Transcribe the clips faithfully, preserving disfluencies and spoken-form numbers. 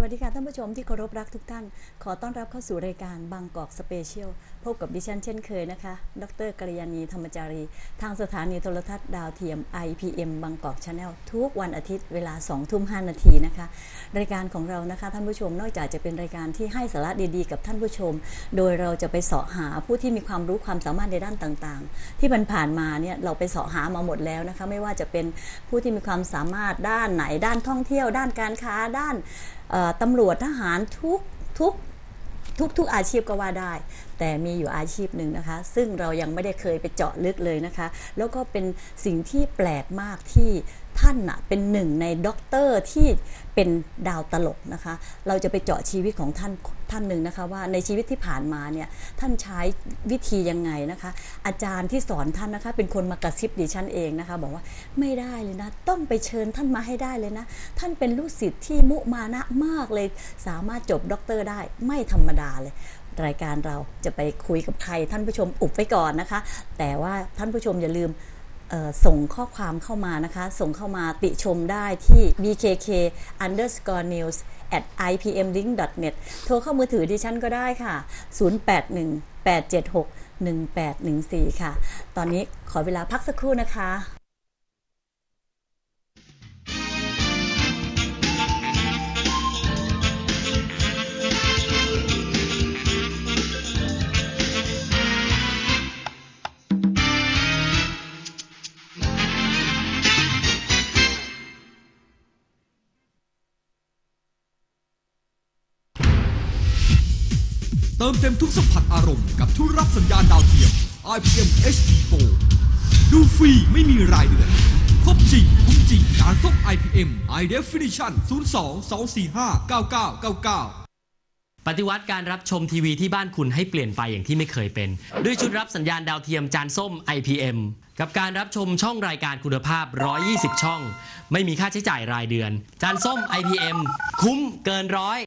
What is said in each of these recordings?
วัสดีค่ะท่านผู้ชมที่เคารพรักทุกท่านขอต้อนรับเข้าสู่รายการบางกอกสเปเชียลพบกับดิฉันเช่นเคยนะคะดร.กัลยาณีธรรมจารีทางสถานีโทรทัศน์ดาวเทียม ไอ พี เอ็ม บางกอก Channel ทุกวันอาทิตย์เวลา สองทุ่มห้านาทีนะคะรายการของเรานะคะท่านผู้ชมนอกจากจะเป็นรายการที่ให้สาระดีๆกับท่านผู้ชมโดยเราจะไปเสาะหาผู้ที่มีความรู้ความสามารถในด้านต่างๆที่ผ่านมาเนี่ยเราไปเสาะหามาหมดแล้วนะคะไม่ว่าจะเป็นผู้ที่มีความสามารถด้านไหนด้านท่องเที่ยวด้านการค้าด้านตำรวจทหารทุกทุกทุกทุกอาชีพก็ว่าได้แต่มีอยู่อาชีพหนึ่งนะคะซึ่งเรายังไม่ได้เคยไปเจาะลึกเลยนะคะแล้วก็เป็นสิ่งที่แปลกมากที่ท่านน่ะเป็นหนึ่งในด็อกเตอร์ที่เป็นดาวตลกนะคะเราจะไปเจาะชีวิตของท่านท่านหนึ่งนะคะว่าในชีวิตที่ผ่านมาเนี่ยท่านใช้วิธียังไงนะคะอาจารย์ที่สอนท่านนะคะเป็นคนมากระซิบดิฉันเองนะคะบอกว่าไม่ได้เลยนะต้องไปเชิญท่านมาให้ได้เลยนะท่านเป็นลูกศิษย์ที่มุมานะมากเลยสามารถจบด็อกเตอร์ได้ไม่ธรรมดาเลยรายการเราจะไปคุยกับใครท่านผู้ชมอุบไว้ก่อนนะคะแต่ว่าท่านผู้ชมอย่าลืมส่งข้อความเข้ามานะคะส่งเข้ามาติชมได้ที่ บี เค เค อันเดอร์สกอร์ นิวส์ แอท ไอ พี เอ็ม ลิงก์ ดอท เน็ต โทรเข้ามือถือดิฉันก็ได้ค่ะศูนย์ แปด หนึ่ง แปด เจ็ด หก หนึ่ง แปด หนึ่ง สี่ค่ะตอนนี้ขอเวลาพักสักครู่นะคะเติมเต็มทุกสัมผัสอารมณ์กับทุกรับสัญญาณดาวเทียม ไอ พี เอ็ม เอช ดี โปร ดูฟรีไม่มีรายเดือนครบจริงคุ้มจริงการส่ง ไอ พี เอ็ม High Definition ศูนย์ สอง สอง สี่ ห้า เก้า เก้า เก้า เก้าปฏิวัติการรับชมทีวีที่บ้านคุณให้เปลี่ยนไปอย่างที่ไม่เคยเป็นด้วยชุดรับสัญญาณดาวเทียมจานส้ม ไอ พี เอ็ม กับการรับชมช่องรายการคุณภาพหนึ่งร้อยยี่สิบช่องไม่มีค่าใช้จ่ายรายเดือนจานส้ม ไอ พี เอ็ม คุ้มเกินร้อย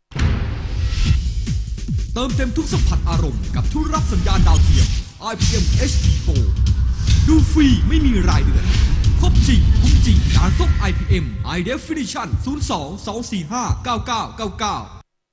เติมเต็มทุกสัมผัสอารมณ์กับทุกรับสัญญาณดาวเทียม ไอ พี เอ็ม เอช ดี โปร ดูฟรีไม่มีรายเดือนครบจริงคุ้มจริงการส่ง ไอ พี เอ็ม High Definition ศูนย์ สอง สอง สี่ ห้า เก้า เก้า เก้า เก้า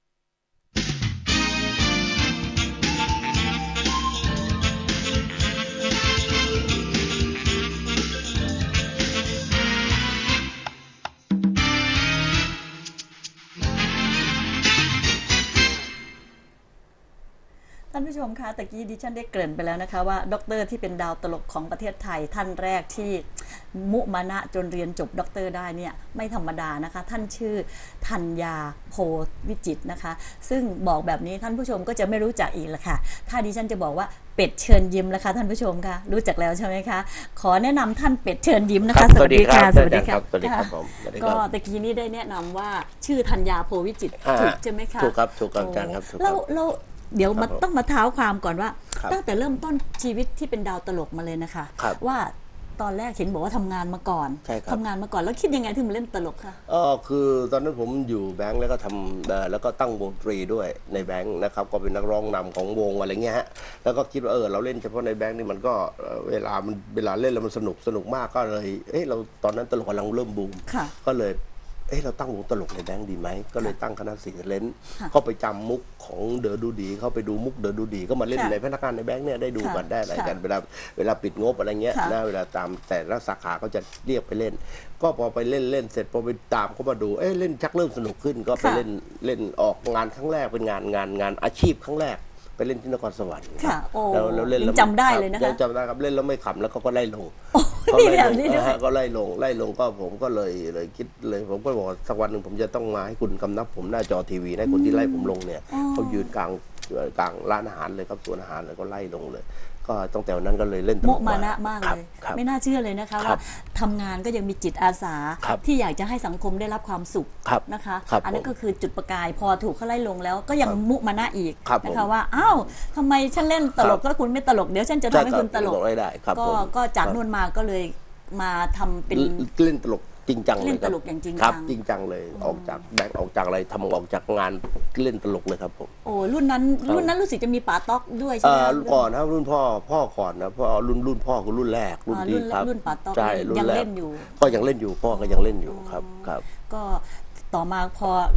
ท่านผู้ชมคะตะกี้ดิฉันได้เกริ่นไปแล้วนะคะว่าด็อกเตอร์ที่เป็นดาวตลกของประเทศไทยท่านแรกที่มุมานะจนเรียนจบด็อกเตอร์ได้เนี่ยไม่ธรรมดานะคะท่านชื่อธัญญาโพวิจิตรนะคะซึ่งบอกแบบนี้ท่านผู้ชมก็จะไม่รู้จักอีกละค่ะถ้าดิฉันจะบอกว่าเป็ดเชิญยิ้มละค่ะท่านผู้ชมคะรู้จักแล้วใช่ไหมคะขอแนะนำท่านเป็ดเชิญยิ้มนะคะสวัสดีค่ะสวัสดีครับสวัสดีครับผมก็ตะกี้นี้ได้แนะนำว่าชื่อธัญญาโพวิจิตรถูกใช่ไหมคะถูกครับถูกครับอาจารย์ครับถูกครับแล้วเดี๋ยวมาต้องมาเท้าความก่อนว่าตั้งแต่เริ่มต้นชีวิตที่เป็นดาวตลกมาเลยนะคะว่าตอนแรกเห็นบอกว่าทำงานมาก่อนทำงานมาก่อนแล้วคิดยังไงถึงมาเล่นตลกคะเออคือตอนนั้นผมอยู่แบงค์แล้วก็ทำแล้วก็ตั้งวงดนตรีด้วยในแบงค์นะครับก็เป็นนักร้องนำของวงอะไรเงี้ยฮะแล้วก็คิดว่าเออเราเล่นเฉพาะในแบงค์นี่มันก็เวลามันเวลาเล่นแล้วมันสนุกสนุกมากก็เลยเอ้เราตอนนั้นตลกกำลังเริ่มบูมก็เลยเอ้เราตั้งวงตลกในแบงค์ดีไหมก็เลยตั้งคณะศิลป์เล่นเข้าไปจำมุกของเดอดูดีเข้าไปดูมุกเดอดูดีก็มาเล่นในพนักงานในแบงค์เนี่ยได้ดูกันได้อะไรกันเวลาเวลาปิดงบอะไรเงี้ยนะเวลาตามแต่ละสาขาเขาจะเรียกไปเล่นก็พอไปเล่นเล่นเสร็จพอไปตามเขามาดูเอ้เล่นชักเริ่มสนุกขึ้นก็ไปเล่นเล่นออกงานครั้งแรกเป็นงานงานงานอาชีพครั้งแรกไปเล่นที่นครสวรรค์แล้วเราเล่นแล้วจำได้เลยนะคะจำได้ครับเล่นแล้วไม่ขำแล้วเขาก็ไล่ลงนี่แบบนี้ด้วยก็ไล่ลงไล่ลงก็ผมก็เลยเลยคิดเลยผมก็บอกสักวันหนึ่งผมจะต้องมาให้คุณกำนับผมหน้าจอทีวีให้คนที่ไล่ผมลงเนี่ยเขายืนกลางกลางร้านอาหารเลยครับสวนอาหารเลยก็ไล่ลงเลยก็ตั้งแต่วันนั้นก็เลยเล่นตลกมุมานะมากเลยไม่น่าเชื่อเลยนะคะว่าทำงานก็ยังมีจิตอาสาที่อยากจะให้สังคมได้รับความสุขนะคะอันนั้นก็คือจุดประกายพอถูกเขาไล่ลงแล้วก็ยังมุมานะอีกนะคะว่าอ้าวทำไมฉันเล่นตลกแล้วคุณไม่ตลกเดี๋ยวฉันจะทำให้คุณตลกก็จากนู่นมาก็เลยมาทำเป็นเล่นตลกจริงจังเลยตลกอย่างจริงจังจริงจังเลยออกจากแบงค์ออกจากอะไรทำออกจากงานเล่นตลกเลยครับผมโอ้รุ่นนั้นรุ่นนั้นรู้สึกจะมีป๋าต๊อกด้วยใช่ไหมก่อนนะรุ่นพ่อพ่อก่อนนะพ่อรุ่นรุ่นพ่อคือรุ่นแรกรุ่นที่ครับรุ่นป๋าต๊อกยังเล่นอยู่ก็ยังเล่นอยู่พ่อก็ยังเล่นอยู่ครับครับก็ต่อมาพอ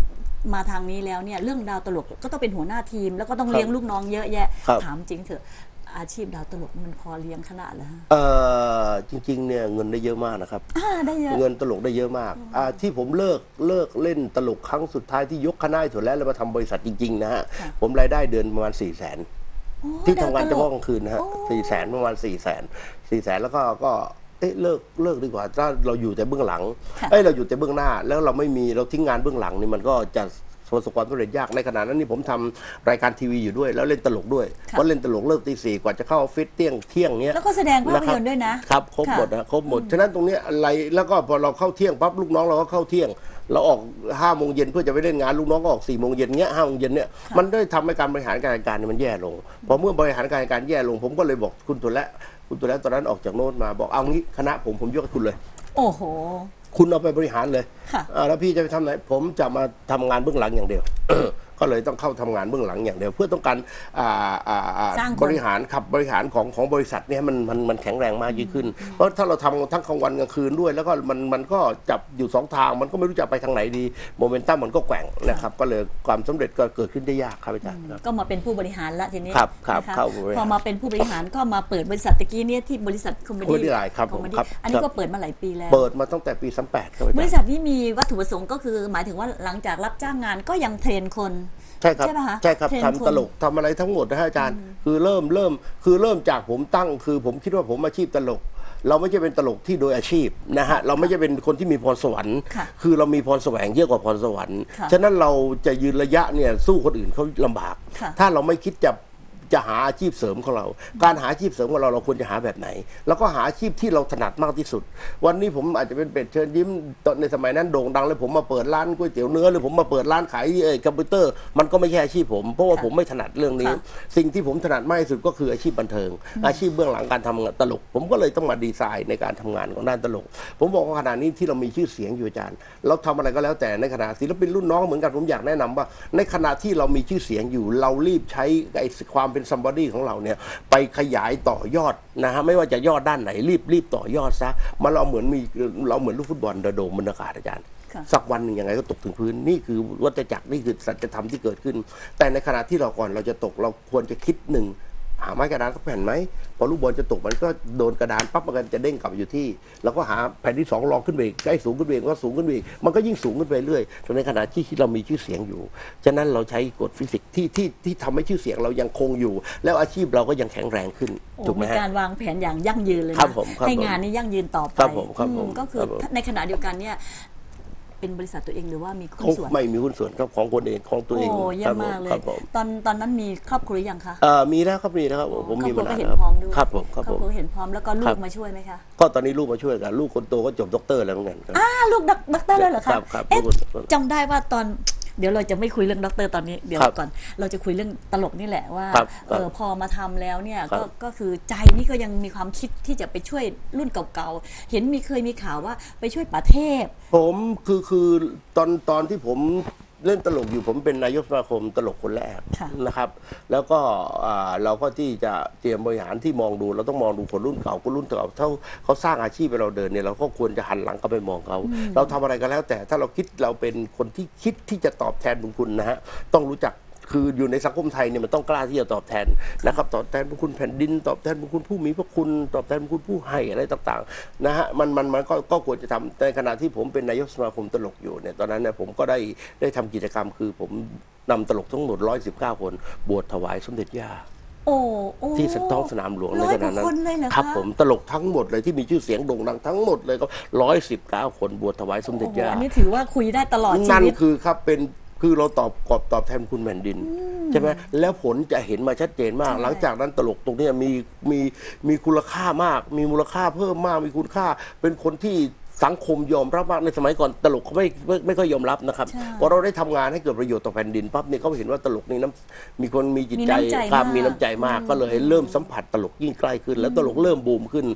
มาทางนี้แล้วเนี่ยเรื่องดาวตลกก็ต้องเป็นหัวหน้าทีม แล้วก็ต้องเลี้ยงลูกน้องเยอะแยะถามจริงเถอะอาชีพดาวตลกมันพอเลี้ยงขนาดเหรอฮะเออจริงๆเนี่ยเงินได้เยอะมากนะครับได้เยอะเงินตลกได้เยอะมากอ่าที่ผมเลิกเลิกเล่นตลกครั้งสุดท้ายที่ยกคณะถั่วแล้วแล้วมาทำบริษัทจริงๆนะฮะผมรายได้เดือนประมาณสี่แสนที่ทำงานเฉพาะกลางคืนนะฮะสี่แสนประมาณสี่แสนสี่แสนแล้วก็ก็เอ๊ะเลิกเลิกดีกว่าถ้าเราอยู่แต่เบื้องหลังเอ้ยเราอยู่แต่เบื้องหน้าแล้วเราไม่มีเราทิ้งงานเบื้องหลังนี่มันก็จะประสบความสำเร็จยากในขณะนั้นนี่ผมทำรายการทีวีอยู่ด้วยแล้วเล่นตลกด้วยเพราะเล่นตลกเลิกตีสี่กว่าจะเข้าฟิตเที่ยงเที่ยงเนี้ยแล้วก็แสดงภาพยนตร์ด้วยนะครับครบหมดนะครบหมดฉะนั้นตรงนี้อะไรแล้วก็พอเราเข้าเที่ยงปั๊บลูกน้องเราก็เข้าเที่ยงเราออกห้าโมงเย็นเพื่อจะไปเล่นงานลูกน้องก็ออกสี่โมงเย็นเงี้ยห้าโมงเย็นเนี้ยมันได้ทำให้การบริหารการการมันแย่ลงพอเมื่อบริหารการการแย่ลงผมก็เลยบอกคุณตัวและคุณตัวและตอนนั้นออกจากโน้ตมาบอกเอางี้คณะผมผมยกให้คุณเลยโอ้โหคุณเอาไปบริหารเลยแล้วพี่จะไปทำไหนผมจะมาทำงานเบื้องหลังอย่างเดียว ก็เลยต้องเข้าทำงานเบื้องหลังอย่างเดียวเพื่อต้องการบริหารขับบริหารของของบริษัทเนี่ยมันมันมันแข็งแรงมากยิ่งขึ้นเพราะถ้าเราทำทั้งกลางวันกลางคืนด้วยแล้วก็มันมันก็จับอยู่สองทางมันก็ไม่รู้จะไปทางไหนดีโมเมนตัมมันก็แกว่งนะครับก็เลยความสำเร็จก็เกิดขึ้นได้ยากครับอาจารย์ก็มาเป็นผู้บริหารละทีนี้ครับครับพอมาเป็นผู้บริหารก็มาเปิดบริษัทตะกี้เนี่ยที่บริษัทคอมเมดี้ครับผมครับอันนี้ก็เปิดมาหลายปีแล้วเปิดมาตั้งแต่ปีสามแปดครับบริษัทนี้มีวัตถุประสงค์ก็คือหมายถึงว่าหลังจากรับจ้างงานก็ยังเทรนคนใช่ครับใช่ครับทำตลกทำอะไรทั้งหมดนะฮะอาจารย์คือเริ่มเริ่มคือเริ่มจากผมตั้งคือผมคิดว่าผมอาชีพตลกเราไม่ใช่เป็นตลกที่โดยอาชีพนะฮะเราไม่ใช่เป็นคนที่มีพรสวรรค์คือเรามีพรแสวงเยอะกว่าพรสวรรค์ฉะนั้นเราจะยืนระยะเนี่ยสู้คนอื่นเขาลำบากถ้าเราไม่คิดจะจะหาอาชีพเสริมของเราการหาอาชีพเสริมของเราเราควรจะหาแบบไหนแล้วก็หาอาชีพที่เราถนัดมากที่สุดวันนี้ผมอาจจะเป็นเป็ดเชิญยิ้มตอนในสมัยนั้นโด่งดังเลยผมมาเปิดร้านก๋วยเตี๋ยวเนื้อหรือผมมาเปิดร้านขายคอมพิวเตอร์มันก็ไม่ใช่อาชีพผมเพราะว่าผมไม่ถนัดเรื่องนี้สิ่งที่ผมถนัดมากที่สุดก็คืออาชีพบันเทิงอาชีพเบื้องหลังการทำตลกผมก็เลยต้องมาดีไซน์ในการทำงานของด้านตลกผมบอกว่าขณะนี้ที่เรามีชื่อเสียงอยู่อาจารย์เราทำอะไรก็แล้วแต่ในขณะศิลปินรุ่นน้องเหมือนกันผมอยากแนะนำว่าในขณะที่เรามีชื่อเสียงอยู่เรารีบใช้ไอ้ความเป็นซัมบอดี้ของเราเนี่ยไปขยายต่อยอดนะฮะไม่ว่าจะยอดด้านไหนรีบรีบต่อยอดซะมันเราเหมือนมีเราเหมือนลูกฟุตบอลโดมบนอากาศอาจารย์สักวันหนึ่งยังไงก็ตกถึงพื้นนี่คือวัฏจักรนี่คือสัจธรรมที่เกิดขึ้นแต่ในขณะที่เราก่อนเราจะตกเราควรจะคิดหนึ่งหาไม้กระดานสักแผ่นไหมพอลูกบอลจะตกมันก็โดนกระดานปั๊บมันก็จะเด้งกลับอยู่ที่แล้วก็หาแผ่นที่สองรองขึ้นไปอีกใกล้สูงขึ้นไปอีกก็สูงขึ้นไปอีกมันก็ยิ่งสูงขึ้นไปเรื่อยจนในขณะที่เรามีชื่อเสียงอยู่ฉะนั้นเราใช้กฎฟิสิกส์ที่ที่ที่ทำให้ชื่อเสียงเรายังคงอยู่แล้วอาชีพเราก็ยังแข็งแรงขึ้นถูกไหมฮะการวางแผนอย่างยั่งยืนเลยนะให้งานนี้ยั่งยืนต่อไปก็คือในขณะเดียวกันเนี่ยเป็นบริษัทตัวเองหรือว่ามีหุ้นส่วนไม่มีหุ้นส่วนครับของคนเองของตัวเองโอ้เยี่ยมมากเลยตอนตอนนั้นมีครอบครัวยังคะเออมีแล้วครับมีแล้วครับผมมีมาแล้วก็เห็นพร้อมด้วยครับผมครับผมเห็นพร้อมแล้วก็ลูกมาช่วยไหมคะก็ตอนนี้ลูกมาช่วยกันลูกคนโตก็จบด็อกเตอร์แล้วเหมือนกันอ่าลูกด็อกเตอร์เลยเหรอคะเอ๊ะจำได้ว่าตอนเดี๋ยวเราจะไม่คุยเรื่องด็อกเตอร์ตอนนี้เดี๋ยวก่อนเราจะคุยเรื่องตลกนี่แหละว่าเออพอมาทำแล้วเนี่ยก็ก็คือใจนี่ก็ยังมีความคิดที่จะไปช่วยรุ่นเก่าๆเห็นมีเคยมีข่าวว่าไปช่วยป๋าเทพผมคือคือตอนตอนที่ผมเล่นตลกอยู่ผมเป็นนายกสมาคมตลกคนแรกนะครับแล้วก็เราก็ที่จะเตรียมบริหารที่มองดูเราต้องมองดูคนรุ่นเก่าคนรุ่นเก่าเท่าเขาสร้างอาชีพให้เราเดินเนี่ยเราก็ควรจะหันหลังก็ไปมองเขาเราทำอะไรก็แล้วแต่ถ้าเราคิดเราเป็นคนที่คิดที่จะตอบแทนบุญคุณนะฮะต้องรู้จักคืออยู่ในสังคมไทยเนี่ยมันต้องกล้าที่จะตอบแทนนะครับตอบแทนบุญคุณแผ่นดินตอบแทนบุญคุณผู้มีพระคุณตอบแทนบุญคุณผู้ให้อะไรต่างๆนะฮะมันมันมันก็ก็ควรจะทำในขณะที่ผมเป็นนายกสมาคมตลกอยู่เนี่ยตอนนั้นเนี่ยผมก็ได้ได้ทำกิจกรรมคือผมนำตลกทั้งหมดหนึ่งร้อยสิบเก้าคนบวชถวายสมเด็จย่าที่ท้องสนามหลวงในขณะนั้นครับผมตลกทั้งหมดเลยที่มีชื่อเสียงโด่งดังทั้งหมดเลยก็ร้อยสิบเก้าคนบวชถวายสมเด็จย่าอันนี้ถือว่าคุยได้ตลอดชีวิตนั่นคือครับเป็นคือเราตอบกอบตอบแทนคุณแผ่นดินใช่ไหมแล้วผลจะเห็นมาชัดเจนมากหลังจากนั้นตลกตรงนี้มีมีมีคุณค่ามากมีมูลค่าเพิ่มมากมีคุณค่าเป็นคนที่สังคมยอมรับมากในสมัยก่อนตลกเขาไม่ไม่ไม่ค่อยยอมรับนะครับพอเราได้ทำงานให้เกิดประโยชน์ต่อแผ่นดินปั๊บเนี่ยเขาเห็นว่าตลกนี่น้ำมีคนมีจิตใจครับมีน้ำใจมากก็เลยเริ่มสัมผัสตลกยิ่งใกล้ขึ้นแล้วตลกเริ่มบูมขึ้น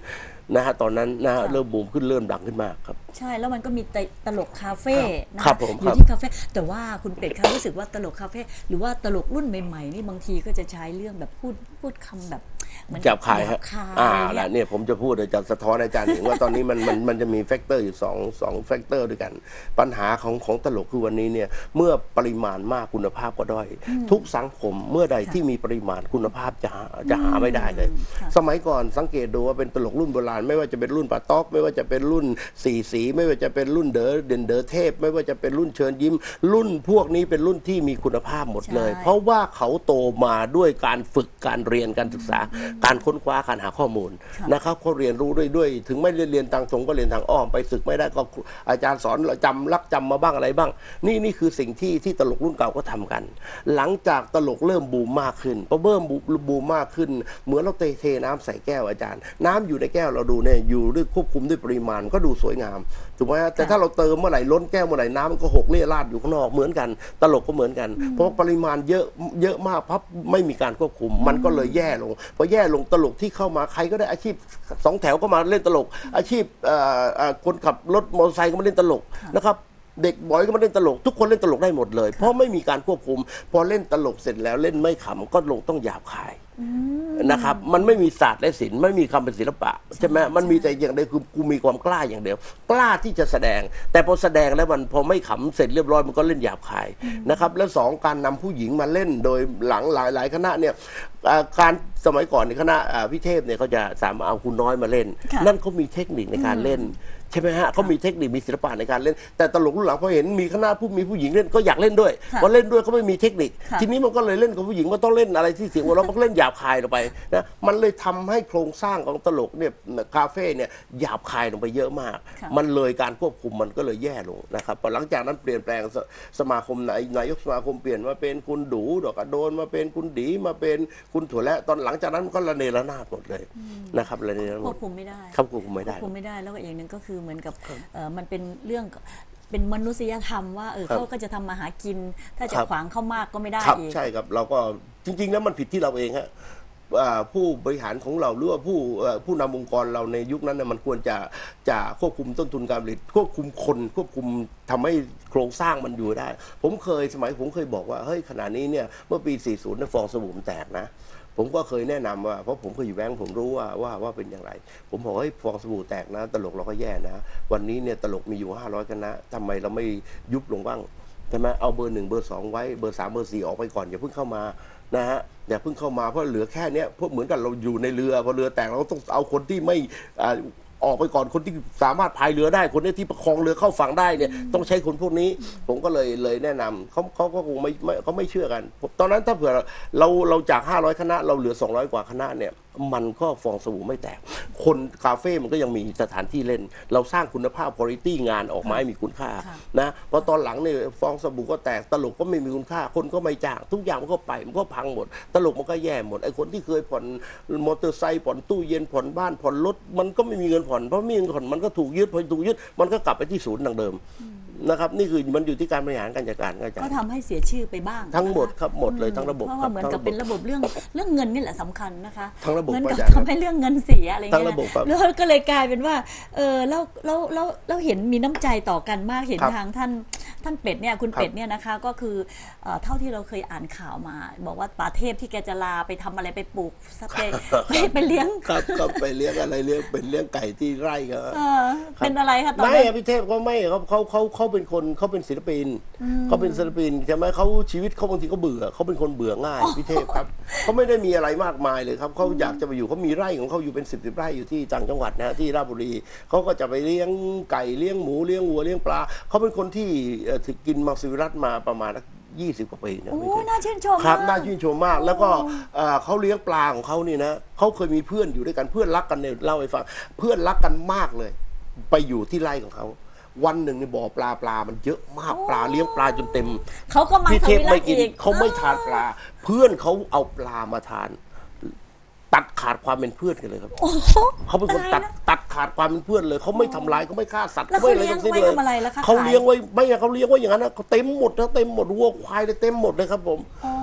นะฮะตอนนั้นนะฮะค่ะเริ่มบูมขึ้นเริ่มดังขึ้นมากครับใช่แล้วมันก็มีตลกคาเฟ่นะครัคะบผมอครัยู่บที่คาเฟ่แต่ว่าคุณเป็ดคะรู้สึกว่าตลกคาเฟ่หรือว่าตลกรุ่นใหม่ๆนี่บางทีก็จะใช้เรื่องแบบพูดพูดคำแบบเหมือนจับขายหฮะบคายอ่าอะไรแล้เงี้วย เนี่ยผมจะพูดเดี๋ยวจะสะท้อนอาจารย์เห็นว่าตอนนี้มันมันมันจะมีแฟกเตอร์อยู่สองสองแฟกเตอร์ด้วยกัน ปัญหาของของตลกคือวันนี้เนี่ยเมื่อปริมาณมากคุณภาพก็ด้อย ทุกสังคมเมื่อใดที่มีปริมาณคุณภาพจะหาจะหาไม่ได้เลยค่ะสมัยก่อนสังเกตดูว่าเป็นตลกรุ่นโบราณไม่ว่าจะเป็นรุ่นปาต๊อกไม่ว่าจะเป็นรุ่นสี่สีไม่ว่าจะเป็นรุ่นเด๋อเด่นเด๋อเทพ ไม่ว่าจะเป็นรุ่นเชิญยิ้ม รุ่นพวกนี้เป็นรุ่นที่มีคุณภาพหมดเลยใช่เพราะว่าเขาโตมาด้วยการฝึกการเรียนการศึกษา การค้นคว้าการหาข้อมูลนะครับเขาเรียนรู้ด้วยด้วยถึงไม่ได้เรียนทางตรงก็เรียนทางอ้อมไปศึกไม่ได้ก็อาจารย์สอนจำลักจำมาบ้างอะไรบ้าง นี่นี่คือสิ่งที่ที่ตลกรุ่นเก่าก็ทำกัน หลังจากตลกเริ่มบูมมากขึ้นพอเริ่มบูมมากขึ้นเหมือนเราเทเทน้ำใส่แก้วอาจารย์ น้ำอยู่ในแก้วเราดูเนี่ยอยู่ด้วยควบคุมด้วยปริมาณก็ดูสวยงามถูกไหมฮะแต่ถ้าเราเติมเมื่อไหร่ล้นแก้วเมื่อไหร่น้ำมันก็หกเลี่ยราดอยู่ข้างนอกเหมือนกันตลกก็เหมือนกัน เพราะปริมาณเยอะเยอะมากพับไม่มีการควบคุมมันก็เลยแย่ลงพอแย่ลงตลกที่เข้ามาใครก็ได้อาชีพสองแถวก็มาเล่นตลก อาชีพเอ่อเอ่อคนขับรถมอเตอร์ไซค์ก็มาเล่นตลกนะครับเด็กบอยก็มาเล่นตลกทุกคนเล่นตลกได้หมดเลย เพราะไม่มีการควบคุม พอเล่นตลกเสร็จแล้วเล่นไม่ขำก็ลงต้องหยาบคายนะครับมันไม่มีศาสตร์และศิลป์ไม่มีคำเป็นศิลปะใช่ไหมมันมีแต่อย่างเดียวคือกูมีความกล้าอย่างเดียว กล้าที่จะแสดง แต่พอแสดงแล้วมันพอไม่ขำเสร็จเรียบร้อยมันก็เล่นหยาบคายนะครับและสองการนำผู้หญิงมาเล่นโดยหลังหลายหลายคณะเนี่ยอ่าการสมัยก่อนในคณะอ่าพิเทพเนี่ยเขาจะสามารถเอาคุณน้อยมาเล่นค่ะนั่นเขามีเทคนิคในการเล่นใช่ไหมฮะเขามีเทคนิคมีศิลปะในการเล่น แต่ตลกรุ่นหลังพอเห็นมีคณะผู้มีผู้หญิงเล่นก็อยากเล่นด้วยค่ะพอเล่นด้วยก็ไม่มีเทคนิคค่ะทีนี้มันก็เลยเล่นกับผู้หญิงก็ต้องเล่นอะไรที่เสียงหัวเราะมันก็เล่นหยาบคายลงไปนะมันเลยทำให้โครงสร้างของตลกเนี่ยคาเฟ่เนี่ยหยาบคายลงไปเยอะมากค่ะมันเลยการควบคุมมันก็เลยแย่ลงนะครับพอหลังจากนั้นเปลี่ยนแปลงสสมาคมนายนายกสมาคมเปลี่ยนมาเป็นคุณดูดอกกระโดนมาเป็นคุณดีมาเป็นคุณถั่วและตอนหลังจากนั้นมันก็ระเนระนาดหมดเลยนะครับระเนระนาดควบคุมไม่ได้ครับควบคุมไม่ควได้บคุมไม่ได้แล้วก็อย่างหนึ่งก็คือเหมือนกับเอ่อมันเป็นเรื่องเป็นมนุษยธรรมว่าเออครับเขาก็จะทำมาหากิน ถ้าจะครับขวางเข้ามากก็ไม่ได้ครับอีกใช่ครับเราก็จริง ๆ แล้วมันผิดที่เราเองฮะอ่าผู้บริหารของเราหรือว่าผู้เอ่อผู้นำองค์กรเราในยุคนั้นเนี่ยมันควรจะจะควบคุมต้นทุนการผลิตควบคุมคนควบคุมทำให้โครงสร้างมันอยู่ได้ ผมเคยสมัยผมเคยบอกว่าเฮ้ยขณะนี้เนี่ยเมื่อปีสี่สิบเนี่ยฟองสบู่มันแตกนะผมก็เคยแนะนำว่าเพราะผมเคยอยู่แบงก์ผมรู้ว่าว่าว่าเป็นอย่างไร ผมบอกให้ยฟองสบู่แตกนะตลกเราก็แย่นะวันนี้เนี่ยตลกมีอยู่ห้าร้อยคณะทำไมเราไม่ยุบลงบ้างใช่ไหมเอาเบอร์หนึ่งเบอร์สองไว้เบอร์สามเบอร์สี่ออกไปก่อนอย่าเพิ่งเข้ามานะฮะอย่าเพิ่งเข้ามาเพราะเหลือแค่เนี้ยพวกเหมือนกันเราอยู่ในเรือพอเรือแตกเราก็ต้องเอาคนที่ไม่อ่าออกไปก่อนคนที่สามารถพายเรือได้คนนี้ที่ประคองเรือเข้าฝั่งได้เนี่ยต้องใช้คนพวกนี้ ผมก็เลยเลยแนะนำเขาเขาก็คงไม่ไม่เขาไม่เชื่อกันตอนนั้นถ้าเผื่อเราเราจากห้าร้อยคณะเราเหลือสองร้อยกว่าคณะเนี่ยมันก็ฟองสบู่ไม่แตกคนคาเฟ่มันก็ยังมีสถานที่เล่น เราสร้างคุณภาพคุณภาพงานออกมาให้มีคุณค่าค่ะนะพอตอนหลังเนี่ยฟองสบู่ก็แตกตลกก็ไม่มีคุณค่า คนก็ไม่จ้างทุกอย่างมันก็ไปมันก็พังหมด ตลกมันก็แย่หมดไอ้คนที่เคยผ่อนมอเตอร์ไซค์ผ่อนตู้เย็นผ่อนบ้านผ่อนรถมันก็ไม่มีเงินผ่อนเพราะไม่มีเงินผ่อนมันก็ถูกยึดพอถูกยึดมันก็กลับไปที่ศูนย์ดังเดิมนะครับนี่คือมันอยู่ที่การบริหารการจัดการการจัดก็ทำให้เสียชื่อไปบ้างทั้งหมดนะคะครับหมดเลยทั้งระบบเพราะครัว่าบเหมือนทั้งกับระบบเป็นระบบเรื่องเรื่องเงินนี่แหละสำคัญนะคะทั้งระบบเหมือนกับอาจารย์ครับทำให้เรื่องเงินเสียอะไรทั้งเงี้ยระบบครับแล้วก็เลยกลายเป็นว่าเออแล้วแล้วแล้วแล้วเห็นมีน้ำใจต่อกันมากเห็นครับทางท่านท่านเป็ดเนี่ยคุณครับเป็ดเนี่ยนะคะก็คือเอ่อเท่าที่เราเคยอ่านข่าวมา บอกว่าป่าเทพที่แกจะลาไปทำอะไรไปปลูกสเปรย์ไปไปเลี้ยงครับก็ไปเลี้ยงอะไรเลี้ยงเป็นเลี้ยงไก่ที่ไร่ครับเออเป็นอะไรคะตอนไม่นั้นอะพี่เทพก็ไม่เขาเขาเขาเขาเป็นคนเขาเป็นศิลปินเขาเป็นศิลปินใช่ไหมเขาชีวิตเขาบางทีเขาเบื่อเขาเป็นคนเบื่อง่ายพี่เทพครับเขาไม่ได้มีอะไรมากมายเลยครับเขาอยากจะไปอยู่เขามีไร่ของเขาอยู่เป็นสิบสิบไร่อยู่ที่ต่างจังหวัดนะที่ราชบุรีเขาก็จะไปเลี้ยงไก่เลี้ยงหมูเลี้ยงวัวเลี้ยงปลาเขาเป็นคนที่เอ่อถือกินมังสวิรัตมาประมาณยี่สิบกว่าปีนะโอ้พี่เทพน่าชื่นชมครับมกน่าชื่นชมมาก แล้วก็เอ่อเขาเลี้ยงปลาของเขานี่นะเขาเคยมีเพื่อนอยู่ด้วยกันเพื่อนรักกันเนี่ยเล่าให้ฟังเพื่อนรักกันมากเลย ไปอยู่ที่ไร่ของเขาวันหนึ่งในบ่อปลาปลามันเยอะมากปลาเลี้ยงปลาจนเต็มเขาก็มาพี่สเทพวิรัไม่ตกินอีกเขาไม่ทานปลา เพื่อนเขาเอาปลามาทาน ตัดขาดความเป็นเพื่อนกันเลยครับโอ้โหเขาเป็นคนตัดตายแล้วตัดขาดความเป็นเพื่อนเลยเขาไม่ทำร้ายเขาไม่ฆ่าสัตว์แล้วไม่อะไรเขาเลี้ยงทั้งสิ้นไว้เลยทำอะไรล่ะคะเขาขายเลี้ยงไว้ไม่อะเขาเลี้ยงไว้อย่างนั้นนะเขาเต็มหมดนะเต็มหมดวัวควายเลยเต็มหมดเลยครับผมอ๋อ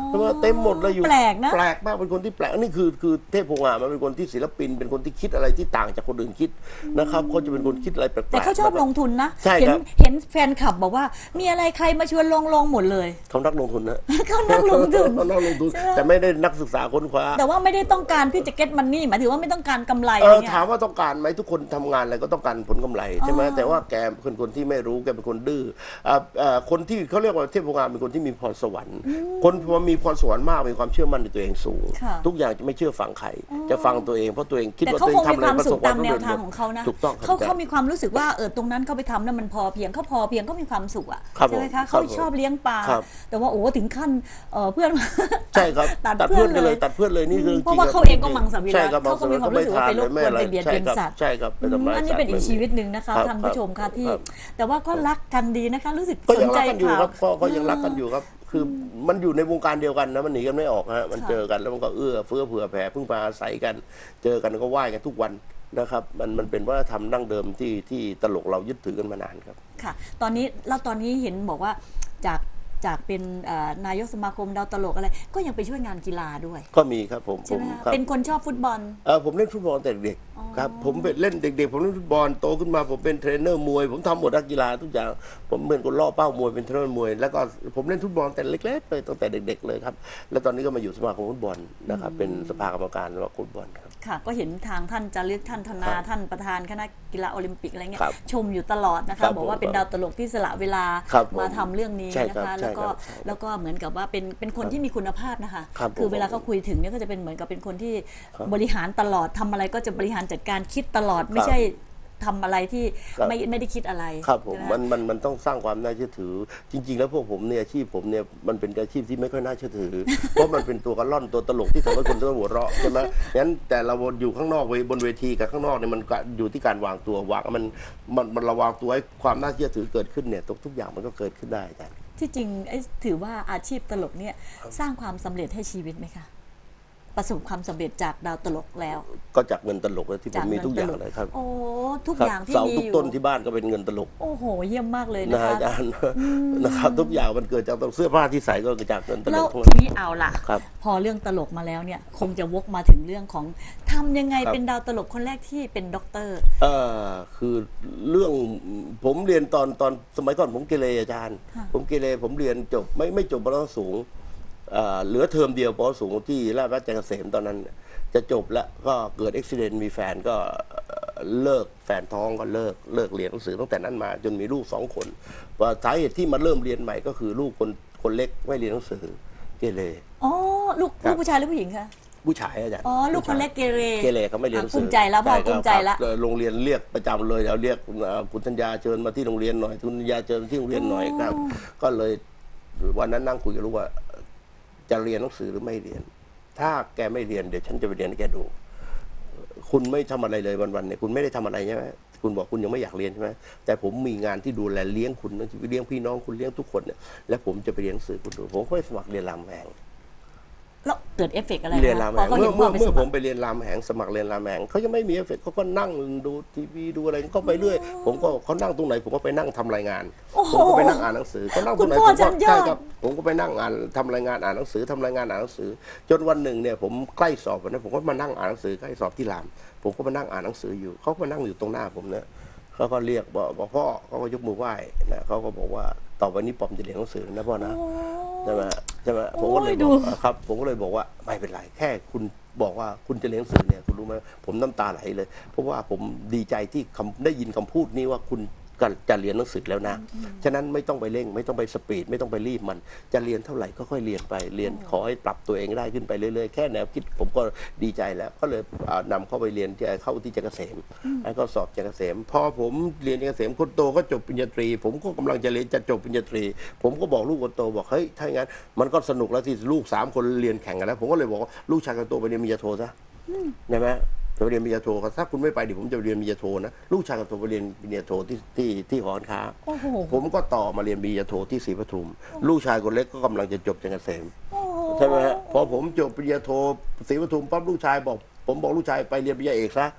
ใช่ไหมเต็มหมดเลยอยู่แปลกนะแปลกมากเป็นคนที่แปลกนี่คือคือเทพโพงามมันเป็นคนที่ศิลปินเป็นคนที่คิดอะไรที่ต่างจากคนอื่นคิดนะครับเขาจะเป็นคนคิดอะไรแปลกๆแต่เขาชอบลงทุนนะใช่เห็นครับเห็นแฟนคลับบอกว่ามีอะไรใครมาชวนลงลงหมดเลยเขานักลงทุนนะเขานักลงทุนเขานักลงทุนแต่ไม่ได้นักศึกษาค้นคว้าแต่ว่าไม่ได้ต้องการที่จะเก็ตมันนี่หมายถึงว่าไม่ต้องการกำไรเออะไรอเงี้ยถามว่าต้องการไหมทุกคนทำงานอะไรก็ต้องการผลกำไรใช่ไหมแต่ว่าแกเป็นคนที่ไม่รู้แกเป็นคนดื้ออ่าอ่าคนที่เขาเรียกว่าเทพโพงามเป็นคนที่มีพรสวรรค์คนพอมีพรสวรรค์มากมีความเชื่อมั่นในตัวเองสูงค่ะทุกอย่างจะไม่เชื่อฟังใครจะฟังตัวเองเพราะตัวเองคิดแต่ว่าเขาตัวเอคงง มีความทำอะไรประสุสขบควาตาม มสำแนเร็วจทางของเขานะถูกต้องเขาครับเขามีความรู้สึกว่าเออตรงนั้นเขาไปทำแล้วมันพอเพียงเขาพอเพียงเขามีความสุขอ่ะครับใช่ไหมผมคะครัเขาบผมชอบเลี้ยงปลาครับแต่ว่าโอ้ถึงขั้นเอ่อเพื่อนใช่ครับตัดตัดเพื่เพื่ออน นเลเลย ยตัดเพื่อนเลยนี่คือเพราะว่าจงๆเขาเองก็มังสวิรัติใช่ครับเขาก็มีความรู้สึกว่าไปรบกวนม่ไปเบียดเบียนสัตว์ใช่ครับไปทำร้ายอันนี้เป็นอีกสัตชีวิตหนึ่งนะคะรับท่านผู้ชมค่ะที่รับแต่ว่าก็รักกันดีนะคะ รู้สึกก็สยันงใจรักกันอยู่ข่าวครับก็ก็ยังรักกันอยู่ครับ คือมันอยู่ในวงการเดียวกันนะมันหนีกันไม่ออกฮะมันค่ะเจอกันแล้วมันก็เอื้อเฟื้อเผื่อแผ่พึ่งพาอาศัยกัน เจอกันก็ไหว้กันทุกวันนะครับมันมันเป็นวัฒนธรรมดั้งเดิมที่ที่ตลกเรายึดถือกันมานานครับค่ะ ตอนนี้แล้วตอนนี้เห็นบอกว่าจากจากเป็นเอ่อนายกสมาคมดาวตลกอะไร ก็ยังไปช่วยงานกีฬาด้วยก็มีครับผมผใช่ไหมมคะครับเป็นคนชอบฟุตบอลเออผมเล่นฟุตบอลแต่เด็กๆครับผมเป็นเล่นเด็กๆผมเล่นฟุตบอลโตขึ้นมาผมเป็นเทรนเนอร์มวยผมทำหมดนักกีฬาทุกอย่างผมเป็นคนล่อเป้ามวยเป็นเทรนเนอร์มวยแล้วก็ผมเล่นฟุตบอลแต่เล็กๆเลยตั้งแต่เด็กๆเลยครับแล้วตอนนี้ก็มาอยู่สมาคมฟุตบอลนะครับเป็นสภากรรมการสมาคมฟุตบอลครับค่ะ ก็เห็นทางท่านจารึกท่านธนาครับท่านประธานคณะกีฬาโอลิมปิกอะไรเงี้ยครับชมอยู่ตลอดนะครัคะบบอกว่าผมเป็นดาวตลกที่สละเวลาครับผมมาทำเรื่องนี้ใช่นะครับ คะใช่แล้วก็ครับแล้วก็เหมือนกับว่าเป็นเป็นคนที่มีคุณภาพนะคะครับคือผมเวลาเขาคุยถึงเนี่ยก็จะเป็นเหมือนกับเป็นคนที่ครับบริหารตลอดทำอะไรก็จะบริหารจัดการคิดตลอดไม่ใช่ทำอะไรที่ครับไม่ไม่ได้คิดอะไรครับผมใช่ไหมันมันมันต้องสร้างความน่าเชื่อถือ จริง ๆ แล้วพวกผมเนี่ยอาชีพผมเนี่ยมันเป็นอาชีพที่ไม่ค่อยน่าเชื่อถือ เพราะมันเป็นตัวกระล่อนตัวตลกที่ทำให้คนต้องหัวเราะใช่ไหมงั้นแต่เราอยู่ข้างนอกบนเวทีกับข้างนอกเนี่ยมันก็อยู่ที่การวางตัววางมันมันมันระวางตัวให้ความน่าเชื่อถือเกิดขึ้นเนี่ยทุกทุกอย่างมันก็เกิดขึ้นได้อาจารย์ที่จริงไอ้ถือว่าอาชีพตลกเนี่ยสร้างความสำเร็จให้ชีวิตไหมคะประสบความสำเร็จจากดาวตลกแล้วก็จากเงินตลกเลยที่ผจาม กมีเงินทุกอย่างตลกเลยครับโอ้ทุกครับอย่างที่เสามีทุกอยู่ต้นที่บ้านก็เป็นเงินตลกโอ้โหเยี่ยมมากเลยนะนะฮะคะอาจารย์นะครับทุกอย่างมันเกิดจากเสื้อผ้าที่ใส่ก็เกิดจากเงินตลแล้วกทั้งทีนั้นนี้เอาล่ะครับพอเรื่องตลกมาแล้วเนี่ย คงจะวกมาถึงเรื่องของทำยังไงครับเป็นดาวตลกคนแรกที่เป็นด็อกเตอร์เออคือเรื่องผมเรียนตอนตอนสมัยก่อนผมเกเรอาจารย์ค่ะผมเกเรผมเรียนจบไม่ไม่จบปริญญาสูงเอ่อเหลือเทอมเดียวปริญญาสูงที่ราชบัณฑิตเกษมตอนนั้น จะจบแล้วก็เกิดอุบิเหตุมีแฟนก็เอ่อเลิกแฟนท้องก็เลิกเลิกเรียนหนังสือตั้งแต่นั้นมาจนมีลูกสองคนว่าสาเหตุที่มาเริ่มเรียนใหม่ก็คือลูกคนคนเล็กไม่เรียนหนังสือเกเรอ๋อลูกครับลูกผู้ชายหรือผู้หญิงคะผู้ชายอาจารย์อ๋อลูกคนเล็กเกเรเกเรเขาไม่เรียนหนังสืภูมิใจแล้วพ่อช่ครับภูมิใจแล้วครับโรงเรียนเรียกประจำเลยเอาเรียกเอ่อคุณธัญญาเชิญมาที่โรงเรียนหน่อยคุณธัญญาเชิญที่โรงเรียนหน่อยครับ ก็เลยวันนั้นนั่งคุยกันรู้ว่า จะเรียนหนังสือหรือไม่เรียน ถ้าแกไม่เรียนเดี๋ยวฉันจะไปเรียนให้แกดู คุณไม่ทำอะไรเลยวันๆเนี่ยคุณไม่ได้ทำอะไรใช่ไหมคุณบอกคุณยังไม่อยากเรียนใช่ไหมแต่ผมมีงานที่ดูแลเลี้ยงคุณนะเลี้ยงพี่น้องคุณเลี้ยงทุกคนเนี่ยและผมจะไปเรียนหนังสือคุณดูผมก็ไปสมัครเรียนรามแหงแล้วเกิดเอฟเฟกต์อะไรเรียนคะรามพแหอง เขาเมื่เห็อนพ่เมื่ออไปเมื่สอมัผคมรไปเรียนรามแหงสมัครเรียนรามแหงเขายังไม่มีเอฟเฟกต์เขาก็นั่งดูทีวีดูอะไรก็ไปเรื่อยผมก็เขานั่งตรงไหนผมก็ไปนั่งทำรายงานโอ้โหผมก็ไปนั่งอ่านหนังสือเขานั่งตรงไหนคุณผพ่อมก็ชั้นยอดใช่ครับผมก็ไปนั่งอ่านทำรายงานอ่านหนังสือทำรายงานอ่านหนังสือ จนวันหนึ่งเนี่ยผมใกล้สอบวันนั้นผมก็มานั่งอ่านหนังสือใกล้สอบที่ราม ผมก็มานั่งอ่านหนังสืออยู่เขาก็มานั่งอยู่ตรงหน้าผมเนี่ยเขาก็เรียกบอกบอกพ่อเขาก็ยกมือไหว้นะเขาก็บอกว่าต่อไปนี้ปอมจะเรียนหนังสือนะพ่อนะใช่ไหมใช่ไหมผมก็เลยโอ้ยดูบอกครับผมก็เลยบอกว่าไม่เป็นไรแค่คุณบอกว่าคุณจะเรียนหนังสือเนี่ยคุณรู้ไหมผมน้ำตาไหลเลย เพราะว่าผมดีใจที่คำได้ยินคำพูดนี้ว่าคุณก็จะเรียนหนังสือแล้วนะฉะนั้นไม่ต้องไปเร่งไม่ต้องไปสปีดไม่ต้องไปรีบมันจะเรียนเท่าไหร่ก็ค่อยเรียนไปเรียนขอให้ปรับตัวเองได้ขึ้นไปเรื่อยๆแค่แนวคิดผมก็ดีใจแล้วก็เลยอ่านำเข้าไปเรียนที่เข้าที่จักรเกษมแล้วก็สอบจักรเกษมพอผมเรียนจักรเกษมคนโตก็จบปริญญาตรี ผมก็กำลังจะเรียนจะจบปริญญาตรี ผมก็บอกลูกคนโตบอกเฮ้ยถ้าอย่างนั้นมันก็สนุกแล้วที่ลูกสามคนเรียนแข่งกันแล้วผมก็เลยบอกว่าลูกชายคนโตไปเรียนปริญญาโทซะใช่ไหมจะไปเรียนปริญญาโทถ้าคุณไม่ไปเดี๋ยวผมจะเรียนปริญญาโทนะลูกชายคนโตไปเรียนปริญญาโทที่ที่ที่หอการค้าโอ้โหผมก็ต่อมาเรียนปริญญาโทที่ศรีปทุม ลูกชายคนเล็กก็กำลังจะจบจักรเกษมโอ้โหใช่ไหมฮะพอผมจบปริญญาโทศรีปทุมปั๊บลูกชายบอกผมบอกลูกชายไปเรียนปริญญาเอกซะ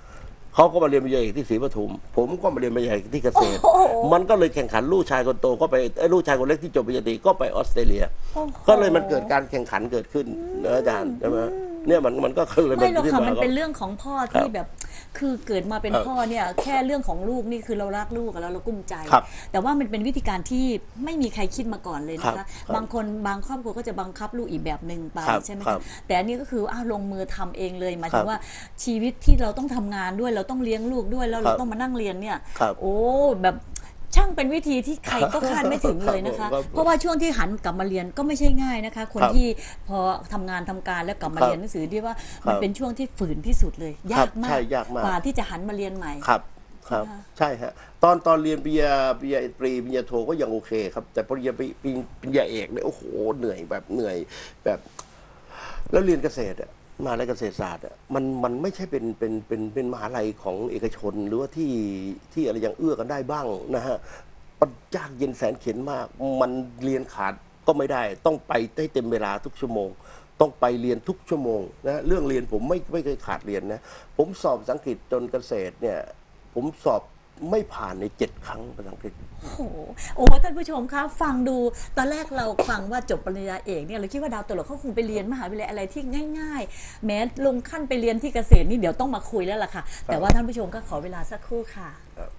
เขาก็มาเรียนปริญญาเอกที่ศรีปทุมผมก็มาเรียนปริญญาเอกที่เกษตรมันก็เลยแข่งขันลูกชายคนโตก็ไปไอ้ลูกชายคนเล็กที่จบปริญญาตรีก็ไปออสเตรเลียก็เลยมันเกิดการแข่งขันเกิดขึ้นนะอาจารย์ใช่ไหมเนี่ยมันมันก็คือเลยไม่หรอกค่ะที่ามันเป็นเรื่องของพ่อที่แบบคือเกิดมาเป็นพ่อเนี่ยแค่เรื่องของลูกนี่คือเรารักลูกแล้วเรากุ้มใจ แต่ว่ามันเป็นวิธีการที่ไม่มีใครคิดมาก่อนเลยนะคะบางคนบางครอบครัวก็จะบังคับลูกอีกแบบหนึ่งไปใช่ไหมคะแต่อันนี้ก็คืออ้าวลงมือทำเองเลยหมายถึงว่าชีวิตที่เราต้องทำงานด้วยเราต้องเลี้ยงลูกด้วยแล้วเราต้องมานั่งเรียนเนี่ยโอ้แบบช่างเป็นวิธีที่ใครก็คาดไม่ถึงเลยนะคะ เพราะว่าช่วงที่หันกลับมาเรียนก็ไม่ใช่ง่ายนะคะคนที่พอทำงานทำการแล้วกลับมาเรียนหนังสือที่ว่ามันเป็นช่วงที่ฝืนที่สุดเลยยากมากกว่าที่จะหันมาเรียนใหม่ครับครับใช่ฮะตอนตอนเรียนปริญญาปริญญาตรีปริญญาโทก็ยังโอเคครับแต่ปริญญาปริญญาเอกเนี่ยโอ้โหเหนื่อยแบบเหนื่อยแบบแล้วเรียนเกษตรอะมหาลัยเกษตรศาสตร์อ่ะมันมันไม่ใช่เป็นเป็นเป็นเป็นมหาลัยของเอกชนหรือว่าที่ที่อะไรยังเอื้อกันได้บ้างนะฮะมันยากเย็นแสนเข็ญมากมันเรียนขาดก็ไม่ได้ต้องไปให้เต็มเวลาทุกชั่วโมงต้องไปเรียนทุกชั่วโมงนะเรื่องเรียนผมไม่ไม่เคยขาดเรียนนะผมสอบภาษาอังกฤษจนเกษตรเนี่ยผมสอบไม่ผ่านในเจ็ดครั้งภาษาอังกฤษโอ้โหโอ้ท่านผู้ชมคะฟังดูตอนแรกเราฟังว่าจบปริญญาเอกเนี่ยเราคิดว่าดาวตลกเขาคงไปเรียนมหาวิทยาลัยอะไรที่ง่ายๆแม้ลงขั้นไปเรียนที่เกษตรนี่เดี๋ยวต้องมาคุยแล้วล่ะค่ะแต่ว่าท่านผู้ชมก็ขอเวลาสักครู่ค่ะ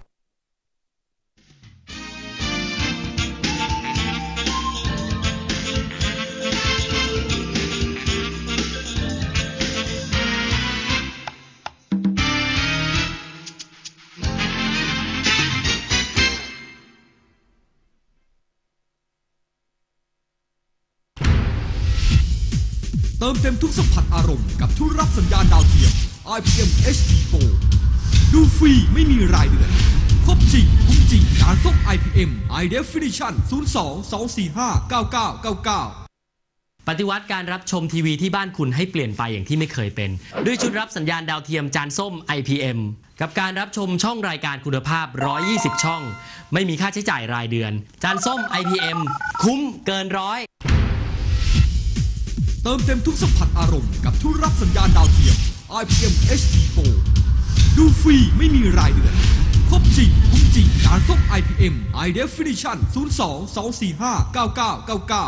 เติมเต็มทุกสัมผัสอารมณ์กับทุกรับสัญญาณดาวเทียม ไอ พี เอ็ม เอช ดี โปร ดูฟรีไม่มีรายเดือนครบจริงคุ้มจริงการส่ง ไอ พี เอ็ม High Definition ศูนย์ สอง สอง สี่ ห้า เก้า เก้า เก้า เก้าปฏิวัติการรับชมทีวีที่บ้านคุณให้เปลี่ยนไปอย่างที่ไม่เคยเป็นด้วยชุดรับสัญญาณดาวเทียมจานส้ม ไอ พี เอ็ม กับการรับชมช่องรายการคุณภาพหนึ่งร้อยยี่สิบช่องไม่มีค่าใช้จ่ายรายเดือนจานส้ม ไอ พี เอ็ม คุ้มเกินร้อยเติมเต็มทุกสัมผัสอารมณ์กับทุกรับสัญญาณดาวเทียม ไอ พี เอ็ม เอช ดี โปร ดูฟรีไม่มีรายเดือนครบจริงคุ้มจริงการส่ง ไอ พี เอ็ม High Definition ศูนย์ สอง สอง สี่ ห้า เก้า เก้า เก้า เก้า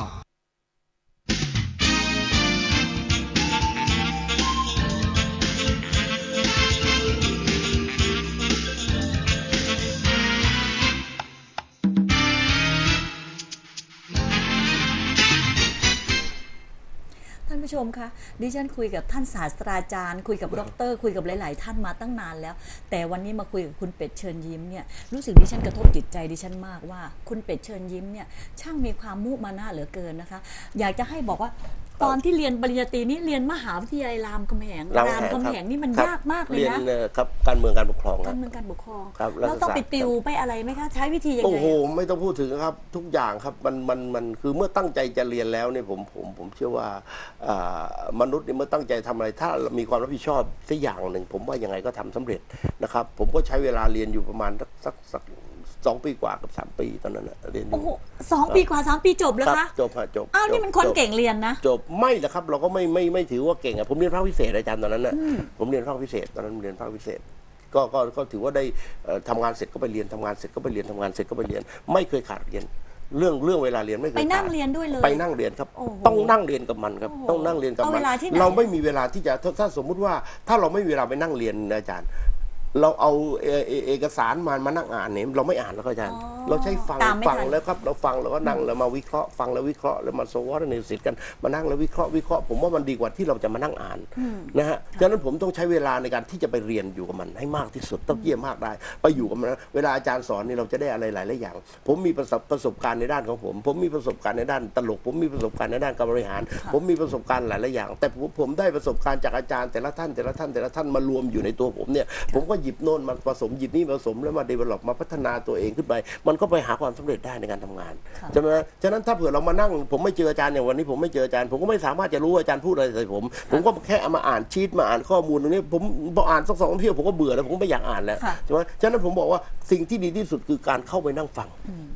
ท่านผู้ชมคะดิฉันคุยกับท่านศาสตราจารย์คุยกับดรคุยกับหลายๆท่านมาตั้งนานแล้วแต่วันนี้มาคุยกับคุณเป็ดเชิญยิ้มเนี่ยรู้สึกดิฉันกระทบจิตใจดิฉันมากว่าคุณเป็ดเชิญยิ้มเนี่ยช่างมีความมุมานะเหลือเกินนะคะอยากจะให้บอกว่าตอนที่เรียนปริญญาตรีนี่เรียนมหาวิทยาลัยรามคำแหงรามคำแหงนี่มันยากมากเลยนะเรียนครับการเมืองการปกครองการเมืองการปกครองแล้วต้องไปติวไปอะไรไหมคะใช้วิธียังไงโอ้โหไม่ต้องพูดถึงครับทุกอย่างครับมันมันมันคือเมื่อตั้งใจจะเรียนแล้วเนี่ยผมผมผมเชื่อว่ามนุษย์เนี่ยเมื่อตั้งใจทำอะไรถ้ามีความรับผิดชอบสักอย่างหนึ่งผมว่ายังไงก็ทำสำเร็จนะครับผมก็ใช้เวลาเรียนอยู่ประมาณสักสักสักสองปีกว่ากับสามปีตอนนั้นนะเรียนอยู่สองปีกว่าสามปีจบแล้วคะจบค่ะจบอ้าวนี่มันคนเก่งเรียนนะจบไม่ละครับเราก็ไม่ไม่ไม่ถือว่าเก่งอ่ะผมเรียนภาคพิเศษอาจารย์ตอนนั้นน่ะผมเรียนภาคพิเศษตอนนั้นเรียนภาคพิเศษก็ก็ก็ถือว่าได้ทำงานเสร็จก็ไปเรียนทำงานเสร็จก็ไปเรียนทำงานเสร็จก็ไปเรียนไม่เคยขาดเรียนเรื่องเรื่องเวลาเรียนไม่เคยขาดไปนั่งเรียนด้วยเลยไปนั่งเรียนครับต้องนั่งเรียนกับมันครับต้องนั่งเรียนกับมันเราไม่มีเวลาที่จะถ้าสมมุติว่าถ้าเราไม่มีเวลาไปนั่งเรียนอาจารย์เราเอาเอกสารมามานั่งอ่านเนี่ยเราไม่อ่านแล้วอาจารย์เราใช้ฟังฟังแล้วครับเราฟังแล้วก็นั่งแล้วมาวิเคราะห์ฟังแล้ววิเคราะห์แล้วมาโซวอร์ในสิทธิ์กันมานั่งแล้ววิเคราะห์วิเคราะห์ผมว่ามันดีกว่าที่เราจะมานั่งอ่านนะฮะฉะนั้นผมต้องใช้เวลาในการที่จะไปเรียนอยู่กับมันให้มากที่สุดต้องเยี่ยมมากได้ไปอยู่กับมันเวลาอาจารย์สอนนี่เราจะได้อะไรหลายๆอย่างผมมีประสบประสบการณ์ในด้านของผมผมมีประสบการณ์ในด้านตลกผมมีประสบการณ์ในด้านการบริหารผมมีประสบการณ์หลายๆอย่างแต่ผมได้ประสบการณ์จากอาจารย์แต่ละท่านแต่ละท่านแต่ละท่านมารวมอยู่ในตัวผมเนี่ยผมก็หยิบโน่นมาผสมหยิบนี่ผสมแล้วมาเดเวล็อปมาพัฒนาตัวเองขึ้นไปมันก็ไปหาความสำเร็จได้ในการทำงานใช่ไหมฉะนั้นถ้าเผื่อเรามานั่งผมไม่เจออาจารย์อย่างวันนี้ผมไม่เจออาจารย์ผมก็ไม่สามารถจะรู้อาจารย์พูดอะไรใส่ผมผมก็แค่เอามาอ่านชีตมาอ่านข้อมูลตรงนี้ผมพออ่านสักสองเที่ยวผมก็เบื่อแล้วผมไม่อยากอ่านแล้วใช่ไหมฉะนั้นผมบอกว่าสิ่งที่ดีที่สุดคือการเข้าไปนั่งฟัง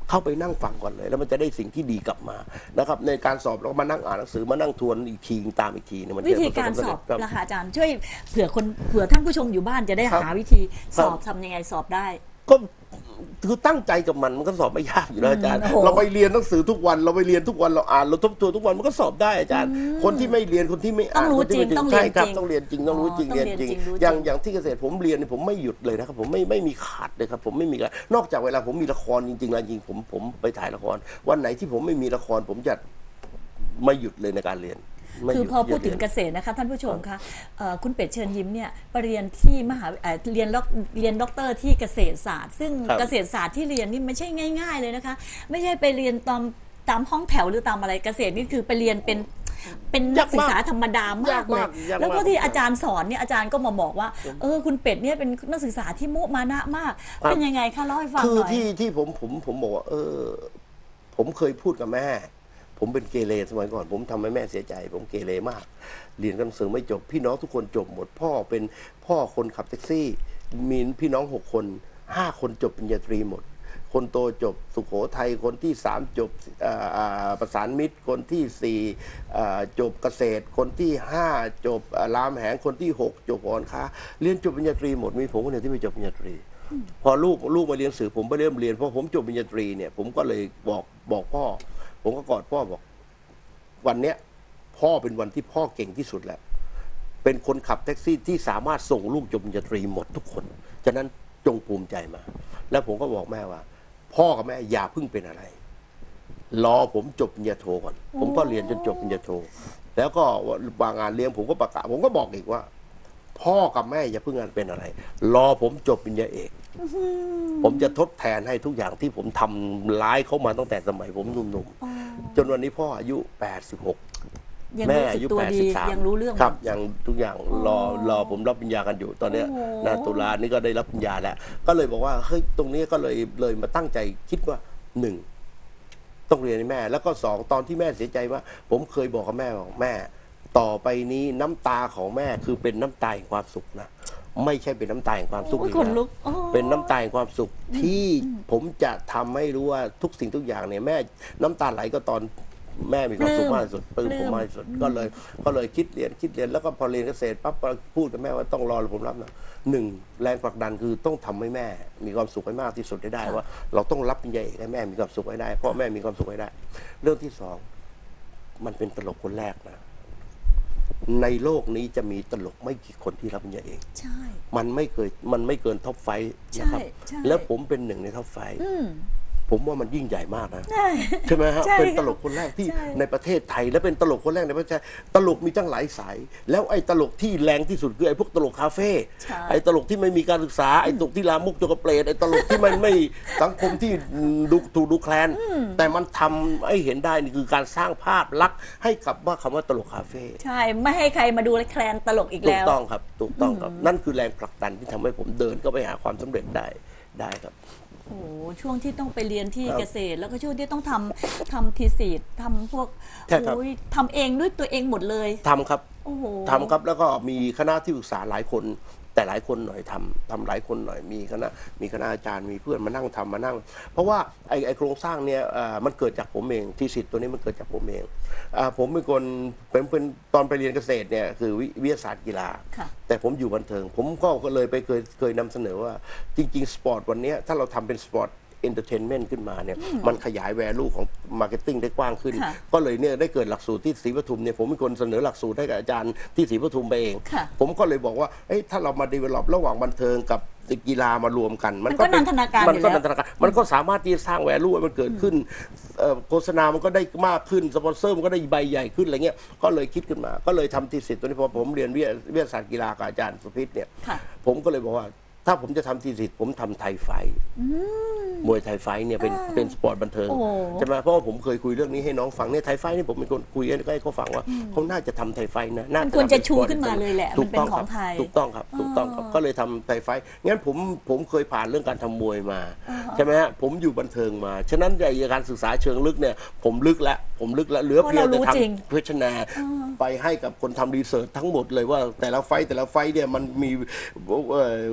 เข้าไปนั่งฟังก่อนเลย แล้วมันจะได้สิ่งที่ดีกลับมานะครับในการสอบเรามานั่งอ่านหนังสือมานั่งทวนอีกทีตามอีกทีเนี่ยมันวิธีการสอบครับล่ะคะอาจารย์ช่วยเผื่อคนเผื่อท่านผู้ชมอยู่บ้านจะได้ครับหาวิธีสครับอบทำยังไงสอบได้ก็คือตั้งใจกับมันมันก็สอบไม่ยากอยู่แล้วอาจารย์อืมโอ้โหเราไปเรียนหนังสือทุกวันเราไปเรียนทุกวันเราอ่านเราทบทวนทุกวันมันก็สอบได้อาจารย์ คนที่ไม่เรียนคนที่ไม่อ่านต้องรู้คนที่ไม่จริงต้องเรียนใช่ครับจริงต้องเรียนจริงต้องรู้จริงอ๋อเรียนจริงต้องเรียนจริงรู้จริงอย่างอย่างที่เกษตรผมเรียนเนี่ยผมไม่หยุดเลยนะครับผมไม่ไม่มีขาดเลยครับผมไม่มีขาดนอกจากเวลาผมมีละครจริงๆแล้วจริงผมผมไปถ่ายละคร วันไหนที่ผมไม่มีละครผมจะไม่หยุดเลยในการเรียนไม่หคือยุพอพูดถึงจะเกเรียนษตรนะคะท่านผู้ชมคะเอ่อคุณเป็ดเชิญยิ้มเนี่ยไปเรียนที่มหาเอ่อเรียนด็อกเรียนด็อกเตอร์ที่เกษตรศาสตร์ ซึ่งครับเกษตรศาสตร์ที่เรียนนี่ไม่ใช่ง่าย ๆเลยนะคะ ไม่ใช่ไปเรียนตามตามห้องแถวหรือตามอะไรเกษตรนี่คือไปเรียนเป็นเป็นนักศึกษาธรรมดามากเลยยากมากยากมากแล้วก็ที่อาจารย์สอนเนี่ยอาจารย์ก็มาบอกว่าเออคุณเป็ดเนี่ยเป็นนักศึกษาที่มุมานะมาก เป็นยังไงคะเล่าให้ฟังคือหน่อยที่ที่ผมผมผมบอกว่าเออผมเคยพูดกับแม่ ผมเป็นเกเรสมัยก่อน ผมทำให้แม่เสียใจ ผมเกเรมาก เรียนหนังสือไม่จบพี่น้องทุกคนจบหมด พ่อเป็นพ่อคนขับแท็กซี่ มีพี่น้องหกคนห้าคนจบปริญญาตรีหมด คนโตจบสุโขทัยคนที่สามจบอ่าอ่าประสานมิตร คนที่สี่อ่าจบเกษตร คนที่ห้าจบอ่ารามแหงคนที่หกจบหอการค้าเรียนจบปริญญาตรีหมดมีผมคนเดียวที่ไม่จบปริญญาตรี พอลูกลูกมาเรียนหนังสือผมไปเริ่มเรียนพอผมจบปริญญาตรีเนี่ยผมก็เลยบอกบอกพ่อ ผมก็กอดพ่อบอก วันเนี้ยพ่อเป็นวันที่พ่อเก่งที่สุดแล้ว เป็นคนขับแท็กซี่ที่สามารถส่งลูกจบปริญญาตรีหมดทุกคนฉะนั้นจงภูมิใจมา แล้วผมก็บอกแม่ว่า พ่อกับแม่อย่าเพิ่งเป็นอะไร รอผมจบปริญญาโทก่อน ผมก็เรียนจนจบปริญญาโท แล้วก็บางงานเลี้ยงผมก็ประกาศผมก็บอกอีกว่า พ่อกับแม่อย่าเพิ่งงานเป็นอะไร รอผมจบปริญญาเอก ผมจะทดแทนให้ทุกอย่างที่ผมทำร้ายเขามาตั้งแต่สมัยผมหนุ่มๆ จนวันนี้พ่ออายุแปดสิบหกยังแม่รู้สึอาก ยุตัวแปดดีสิบสามยังรู้เรื่องครับยังทุกอย่างรอรอผมรับปริญญากันอยู่ตอนเนี้ยโอ้โหนะตุลานี่ก็ได้รับปริญญาแล้ว ก็เลยบอกว่าเฮ้ยตรงนี้ก็เลยเลยมาตั้งใจคิดว่าหนึ่งต้องเรียนให้แม่ แล้วก็สองตอนที่แม่เสียใจว่า ผมเคยบอกกับแม่บอกแม่ ต่อไปนี้น้ำตาของแม่คือเป็นน้ำตาแห่งความสุขนะไม่ใช่เป็นน้ำตาแห่งความสุขโอ้ยอีกขนลุแล้วกโอ้เป็นน้ำตาแห่งความสุขที่ผมจะทำให้รู้ว่าทุกสิ่งทุกอย่างเนี่ยแม่น้ำตาไหลก็ตอนแม่มีความสุขมากที่สุดปลื้มผมมากที่สุดก็เลยก็เลยคิดเรียนคิดเรียนแล้วก็พอเรียนเกษตรปั๊บพูดกับแม่ว่าต้องรอผมรับนะหนึ่งแรงผลักดันคือต้องทำให้แม่ มีความสุขให้มากที่สุดได้ว่า เราต้องรับปริญญาเอกให้แม่มีความสุขให้ได้พ่อแม่มีความสุขให้ได้ เรื่องที่สองมันเป็นตลกคนแรกนะในโลกนี้จะมีตลกไม่กี่คนที่รับปริญญาเอกใช่มันไม่เคยมันไม่เกินท็อปไฟว์ใช่นะครับใช่แล้วผมเป็นหนึ่งในท็อปไฟว์อืมผมว่ามันยิ่งใหญ่มากนะใช่ใช่ไหมฮะใช่เป็นตลกคนแรกที่ใช่ในประเทศไทย และเป็นตลกคนแรกในประเทศไทยตลกมีตั้งหลายสาย แล้วไอ้ตลกที่แรงที่สุดคือไอ้พวกตลกคาเฟ่ใช่ไอ้ตลกที่ไม่มีการศึกษาไอ้ตลกที่ลามกจกกระเปรตไอ้ตลกที่มันไม่สังคมที่ดูถูกดูแคลน แต่มันทำให้เห็นได้นี่คือการสร้างภาพลักษณ์ให้กับว่าคำว่าตลกคาเฟ่ใช่ไม่ให้ใครมาดูแคลนตลกอีกถูแล้กวต้องครับถูกต้องครับนั่นคือแรงผลักดันที่ทำให้ผมเดินก็ไปหาความสำเร็จได้ได้ครับโอ้โหช่วงที่ต้องไปเรียนที่ครับเกษตร แล้วก็ช่วงที่ต้องทำทำทีสีทำพวกใช่ครับโอ้ยทำเองด้วยตัวเองหมดเลยทำครับโอ้โหทำครับแล้วก็มีคณะที่ปรึกษาหลายคน แต่หลายคนหน่อยทำทำหลายคนหน่อยมีคณะมีคณะอาจารย์มีเพื่อนมานั่งทำมานั่ง เพราะว่าไอ้ไอ้โครงสร้างเนี่ยเอ่อมันเกิดจากผมเองที่สิทธิ์ตัวนี้มันเกิดจากผมเองอ่าผมเป็นคนเป็นเป็นตอนไปเรียนเกษตรเนี่ยคือวิวิทยาศาสตร์กีฬาค่ะแต่ผมอยู่บันเทิง ผมก็ก็เลยไปเคยเคยนำเสนอว่าจริงๆสปอร์ตวันเนี้ยถ้าเราทำเป็นสปอร์ตเอนเตอร์เทนเมนต์ขึ้นมาเนี่ยมันขยายแวลูของมาร์เก็ตติ้งได้กว้างขึ้นค่ะก็เลยเนี่ยได้เกิดหลักสูตรที่ศรีปทุมเนี่ยผมเป็นคนเสนอหลักสูตรให้กับอาจารย์ที่ศรีปทุมไปเองค่ะผมก็เลยบอกว่าเอ้ยถ้าเรามา develop ระหว่างบันเทิงกับกีฬามารวมกันมันก็เป็นันทนาการมันก็อยู่แล้วนันทนาการมันก็สามารถที่จะสร้างแวลูให้มันเกิดขึ้นเอ่อโฆษณามันก็ได้มากขึ้นสปอนเซอร์มันก็ได้ใบใหญ่ขึ้นอะไรเงี้ยก็เลยคิดขึ้นมา ก็เลยทำทีสิทธิ์ตัวนี้พอผมเรียนวิทยาวิทยาศาสตร์กีฬากับอาจารย์สุพิษเนี่ยค่ะผมก็เลยบอกว่าถ้าผมจะทำทีสิทธิ์ผมทำไทยไฟท์มวยไทยไฟท์เนี่ยเป็นเป็นสปอร์ตบันเทิงโอ้ใช่ไหมเพราะว่าผมเคยคุยเรื่องนี้ให้น้องฟังเนี่ยไทยไฟท์นี่ผมเป็นคนคุยให้เขาฟังว่าเขาน่าจะทำไทยไฟท์นะน่ามันจะควรจะทำเป็ชูสปอร์ตขึ้นมาเลยแหละถูมันกเป็นต้องขคอรังบไทยถูกต้องครับถูกต้องครับก็เลยทำไทยไฟท์งั้นผมผมเคยผ่านเรื่องการทำมวยมาใช่ไหมฮะผมอยู่บันเทิงมาฉะนั้นในการศึกษาเชิงลึกเนี่ยผมลึกแล้วผมลึกแล้วเหลือเพราะเพียงเรารู้แต่จริงทำ เพชนาไปให้กับคนทำรีเสิร์ชทั้งหมดเลยว่าแต่ละไฟต์แต่ละไฟต์เนี่ยมันมีเอ่อปัจจัย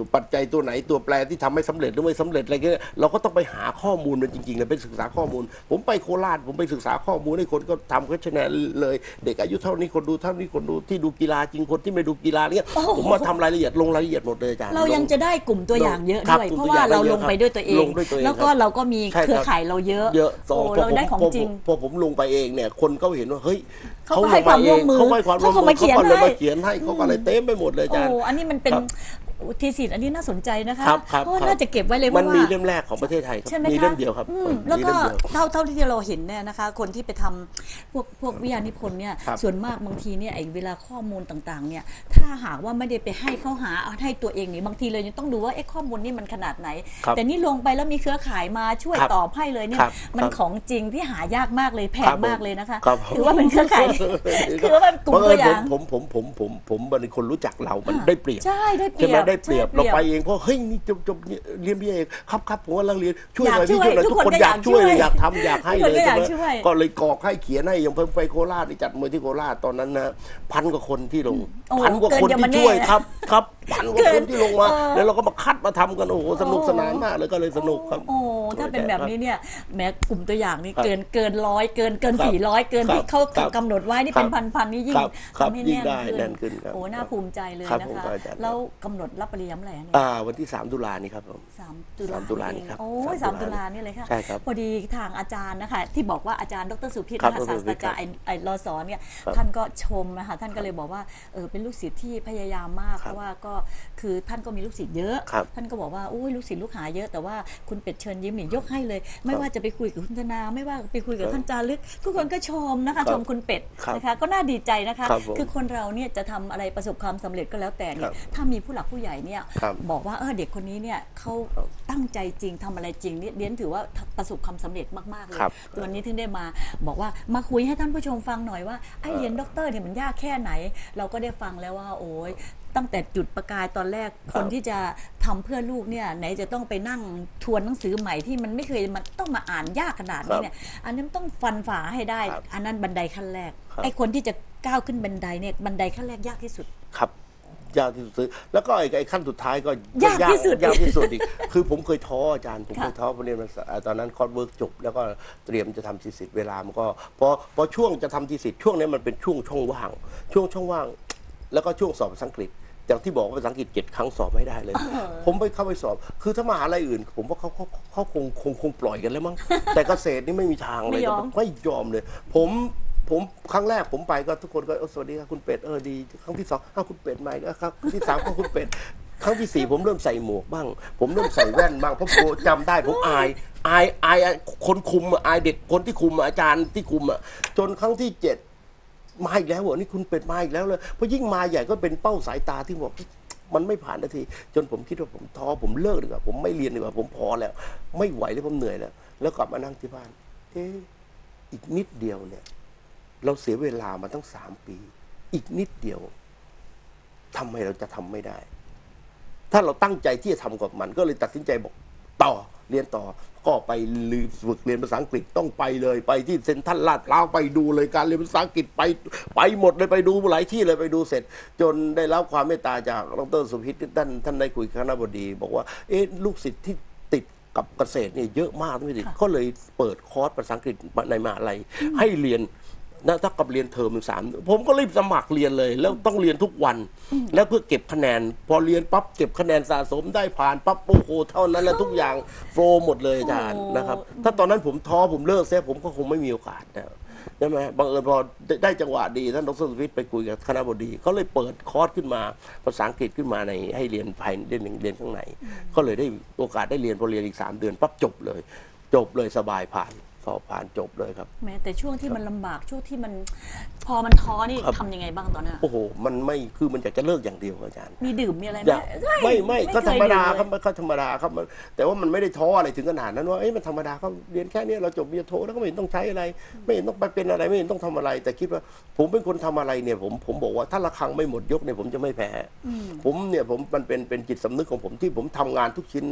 ตัวไหนตัวแปรที่ทำให้สำเร็จหรือไม่สำเร็จอะไรเงี้ยเราก็ต้องไปหาข้อมูลมันจริงๆเลยไปศึกษาข้อมูล ผมไปโคราชผมไปศึกษาข้อมูลให้คนก็ทำก็ชนะเลยเด็กอายุเท่านี้คนดูเท่านี้คนดูที่ดูกีฬาจริงคนที่ไม่ดูกีฬาเนี่ยผมมาทำรายละเอียดลงรายละเอียดหมดเลยอาจารย์เรายังจะได้กลุ่มตัวอย่างเยอะครับด้วยกลุ่เพมราะตัวอย่ว่าเราลงไปด้วยตัวเองลงด้วยตัวเองแล้วก็เราก็มีใช่ครับเครือข่ายเราเยอะเยอะสองโอ้พอเราผมได้ของพอจริงพอผมลงไปเองเนี่ยคนก็เห็นว่าเฮ้ยเขาก็ให้ความร่วมมือเขาให้ความร่วมเขาก็มืมาเขียนเขาก็เลยให้มาเขียนให้เขาก็เลยเต็มไปหมดเลยอาจารย์โอ้อันนี้มันเป็นครับทีสิทธิ์อันนี้น่าสนใจนะคะครับครับเพราะว่าครับน่าจะเก็บไว้เลยเพมันราะว่ามีเล่มแรกของประเทศไทยครับใช่ไหมมีคะเล่มเดียวครับอืมมีแล้วก็เล่มเดียวเท่าเท่าที่เราเห็นเนี่ยนะคะ คนที่ไปทำพวกพวกวิทยานิพนธ์เนี่ยครับส่วนมากบางทีเนี่ยไอ้เวลาข้อมูลต่างๆเนี่ยถ้าหากว่าไม่ได้ไปให้เขาหาเอาให้ตัวเองนี่บางทีเลยยังต้องดูว่าไอ้ข้อมูลนี่มันขนาดไหนครับแต่นี่ลงไปแล้วมีเครือข่ายมาช่วยครับตอบให้เลยเนี่ยครับมันครับของจริงที่หายากมากเลยแพครังบมากเลยนะคะครับถือว่าเป็นเครือข่ายคือว่าเป็นกลุ่มตัวอย่างผมผมผมผมผมผมเป็นคนรู้จักเรา มันได้เปรียบใช่ได้เปใช่รีไหมยบได้เปรียบใช่เราไปเองเพราะเฮ้ยนี่จบจบเรียนพี่เอกครับครับผมกำลังเรียนช่วยหน่อยอยากพี่ช่วยหน่อยช่วยทุกคนทุกคนก็อยากช่วยอยากช่วยอยากทำอยากให้ทุกคนเลยก็อยากใช่ไหมช่วยก็เลยกรอกให้เขียนให้อย่างเพิ่งไปโคราชที่จัดมวยที่โคราชตอนนั้นนะพันกว่าคนที่ลงโอ้พันกว่าคนเกินที่จะมาแน่ช่วยครับครับพันกว่าเกิคน นที่ลงมาเออแล้วเราก็มาคัดมาทำกันโอ้โหสนุกสนานมากเลยก็เลยสนุกครับโอ้ถ้าเป็นแบบนี้เนี่ยแม้กลุ่มตัวอย่างนี่ครับเกินเกินร้อยเกินเกินครับสี่ร้อยเกินครับที่เขาครับกำหนดไว้นี่ครับเป็นพันพันๆนี่ยิ่งครับครับทำให้ยิ่งแน่นได้ขึ้นแน่นขึ้นครับโอ้น่าภูมิใจเลยครับนะผมคะก็อาจารย์แล้วกำหนดรับปริญญาเมื่อไหร่เนี่ยอ่าวันที่สามตุลานี่ครับผมสามตุลาสามตุลานี่ครับโอ้ยสามตุลานี่เลยค่ะใช่ครับพอดีทางอาจารย์นะคะที่บอกว่าอาจารย์ดรสุพิษครับนะคะดรศาสุสตพิษราจารย์ไอ้ไอ้รอสอเนี่ยครับท่านก็ชมนะคะท่านก็เลยบอกว่าเออเป็นลูกศิษย์ที่พยายามมากครับเพราะว่าก็คือท่านก็มีลูกศิษย์เยอะครับท่านก็บอกว่าโอ้ยลูกศิษย์ลูกหาเยอะแต่ว่าคุณเป็ดเชิญยิ้มนี่ยกให้เลย ไม่ว่าจะไปคุยกับคุณธนาไม่ว่าไปคุยกับท่านจารึกทุกคนก็ชมนะครัคะบชมคุณเป็ดครับนะคะก็น่าดีใจนะคะครับผมคือคนเราเนี่ยจะทำอะไรประสบความสำเร็จก็แล้วแต่เนี่ครัยบถ้ามีผู้หลักผู้ใหญ่เนี่ยครับบอกว่าเออเด็กคนนี้เนี่ยเขาครับตั้งใจจริงทำอะไรจริงเนี่ยเรียนถือว่าประสบความสำเร็จมากๆเลยครับวันนี้ถึงได้มาบอกว่ามาคุยให้ท่านผู้ชมฟังหน่อยว่าไอ้เรียนด็อกเตอร์เนี่ยมันยากแค่ไหน เราก็ได้ฟังแล้วว่าโอ้ยตั้งแต่จุดประกายตอนแรกคนที่จะทำเพื่อลูกเนี่ยไหนจะต้องไปนั่งทวนหนังสือใหม่ที่มันไม่เคยมันต้องมาอ่านยากขนาดนี้เนี่ยอันนั้นต้องฟันฝ่าให้ได้ครับอันนั้นบันไดขั้นแรกครับไอ้คนที่จะก้าวขึ้นบันไดเนี่ยบันไดขั้นแรกยากที่สุดครับยากที่สุดแล้วก็ไอ้ไอ้ขั้นสุดท้ายก็ยากที่สุดยากที่สุดอีก คือผมเคยท้ออาจารย์ผมค่ะเคยท้อพอเรียนมาตอนนั้นคอร์สเวิร์กจบแล้วก็เตรียมจะทำทีสิทธิ์เวลามันก็พอพอช่วงจะทำทีสิทธิ์ช่วงนี้มันเป็นช่วงช่องว่าง ช่วงช่องว่าง แล้วก็ช่วงสอบภาษาอังกฤษอย่างที่บอกว่าภาษาอังกฤษเจ็ดครั้งสอบไม่ได้เลย ผมไปเข้าไปสอบ คือถ้ามหาลัยอื่น ผมว่าเขาเขาเขาคงคงคงปล่อยกันแล้วมั้ง แต่เกษตรนี่ไม่มีทางเลยไม่ยอมไม่ยอมเลย ผมผมครั้งแรกผมไปก็ทุกคนก็เออสวัสดีครับคุณเป็ดเออดีครั้งที่สองอ้าวคุณเป็ดมาอีกแล้วครับครั้งที่สามก็คุณเป็ดครั้งที่สี่ผมเริ่มใส่หมวกบ้าง ผมเริ่มใส่แว่นบ้างเพราะผมจำได้ผมอายอายอายคนคุมอะอายเด็กคนที่คุมอะอาจารย์ที่คุมอะจนครั้งที่เจ็ดมาอีกแล้วเหรอนี่คุณเป็ดมาอีกแล้วเลยเพราะยิ่งมาใหญ่ก็เป็นเป้าสายตาที่บอกมันไม่ผ่านนาทีจนผมคิดว่าผมท้อผมเลิกดีกว่าผมไม่เรียนดีกว่าผมพอแล้ว ไม่ไหวแล้วผมเหนื่อยแล้ว แล้วกลับมานั่งที่บ้านเอ๊ะอีกนิดเดียวเนี่ยเราเสียเวลามาตั้งสามปี อีกนิดเดียวทำไมเราจะทำไม่ได้ ถ้าเราตั้งใจที่จะทำกับมัน ก็เลยตัดสินใจบอกต่อเรียนต่อ ก็ไปฝึกเรียนภาษาอังกฤษต้องไปเลย ไปที่เซ็นทรัลลาดพร้าวไปดูเลยการเรียนภาษาอังกฤษไปไปหมดเลยไปดูหลายที่เลยไปดูเสร็จ จนได้รับความเมตตาจากดรสุพิษท่านท่านได้คุยกับคณบดี บอกว่าเอ๊ะลูกศิษย์ที่ติดกับเกษตรเนี่ยเยอะมากไม่ติดก็เลยเปิดคอร์สภาษาอังกฤษในมหาลัยให้เรียนนะถ้ากับเรียนเทอมสามผมก็รีบสมัครเรียนเลย แล้วต้องเรียนทุกวัน แล้วเพื่อเก็บคะแนน พอเรียนปั๊บเก็บคะแนนสะสมได้ผ่านปั๊บโอ้โหเท่านั้นแล้วทุกอย่างโฟล์หมดเลยอาจารย์โอ้นะครับ ถ้าตอนนั้นผมท้อผมเลิกเสียผมก็คงไม่มีโอกาสนะใช่ไหมบังเอิญพอได้ได้จังหวะดีท่านดรสุวิทย์ไปคุยกับคณบดีเขาเลยเปิดคอร์สขึ้นมาภาษาอังกฤษขึ้นมาในให้เรียนภายในเดือนหนึ่งเดือนข้างในก็เลยได้โอกาสได้เรียนพอเรียนอีกสามเดือนปั๊บจบเลย จบเลยสบายผ่านสอบผ่านจบเลยครับแม้แต่ช่วงที่มันลำบากช่วงที่มันพอมันท้อนี่ครับทำยังไงบ้างตอนนั้นโอ้โหมันไม่คือมันอยากจะเลิกอย่างเดียวอาจารย์มีดื่มมีอะไรไหอมยากไม่ไม่ก็ธรรมดาครับไมันก็ธรรมดาครับมันแต่ว่ามันไม่ได้ท้ออะไรถึงขนาดนั้นว่าเอ้ยมันธรรมดาก็เรียนแค่นี้เราจบปริญญาโทแล้วก็ไม่เห็นต้องใช้อะไร ไม่เห็นต้องไปเป็นอะไรไม่เห็นต้องทำอะไร แต่คิดว่าผมเป็นคนทำอะไรเนี่ยผมผมบอกว่าถ้าระฆังไม่หมดยกเนี่ยผมจะไม่แพ้ผมเนี่ยผมมันเป็นเป็นจิตสำนึกของผมที่ผมทำงานทุกชิ้นเนี่ย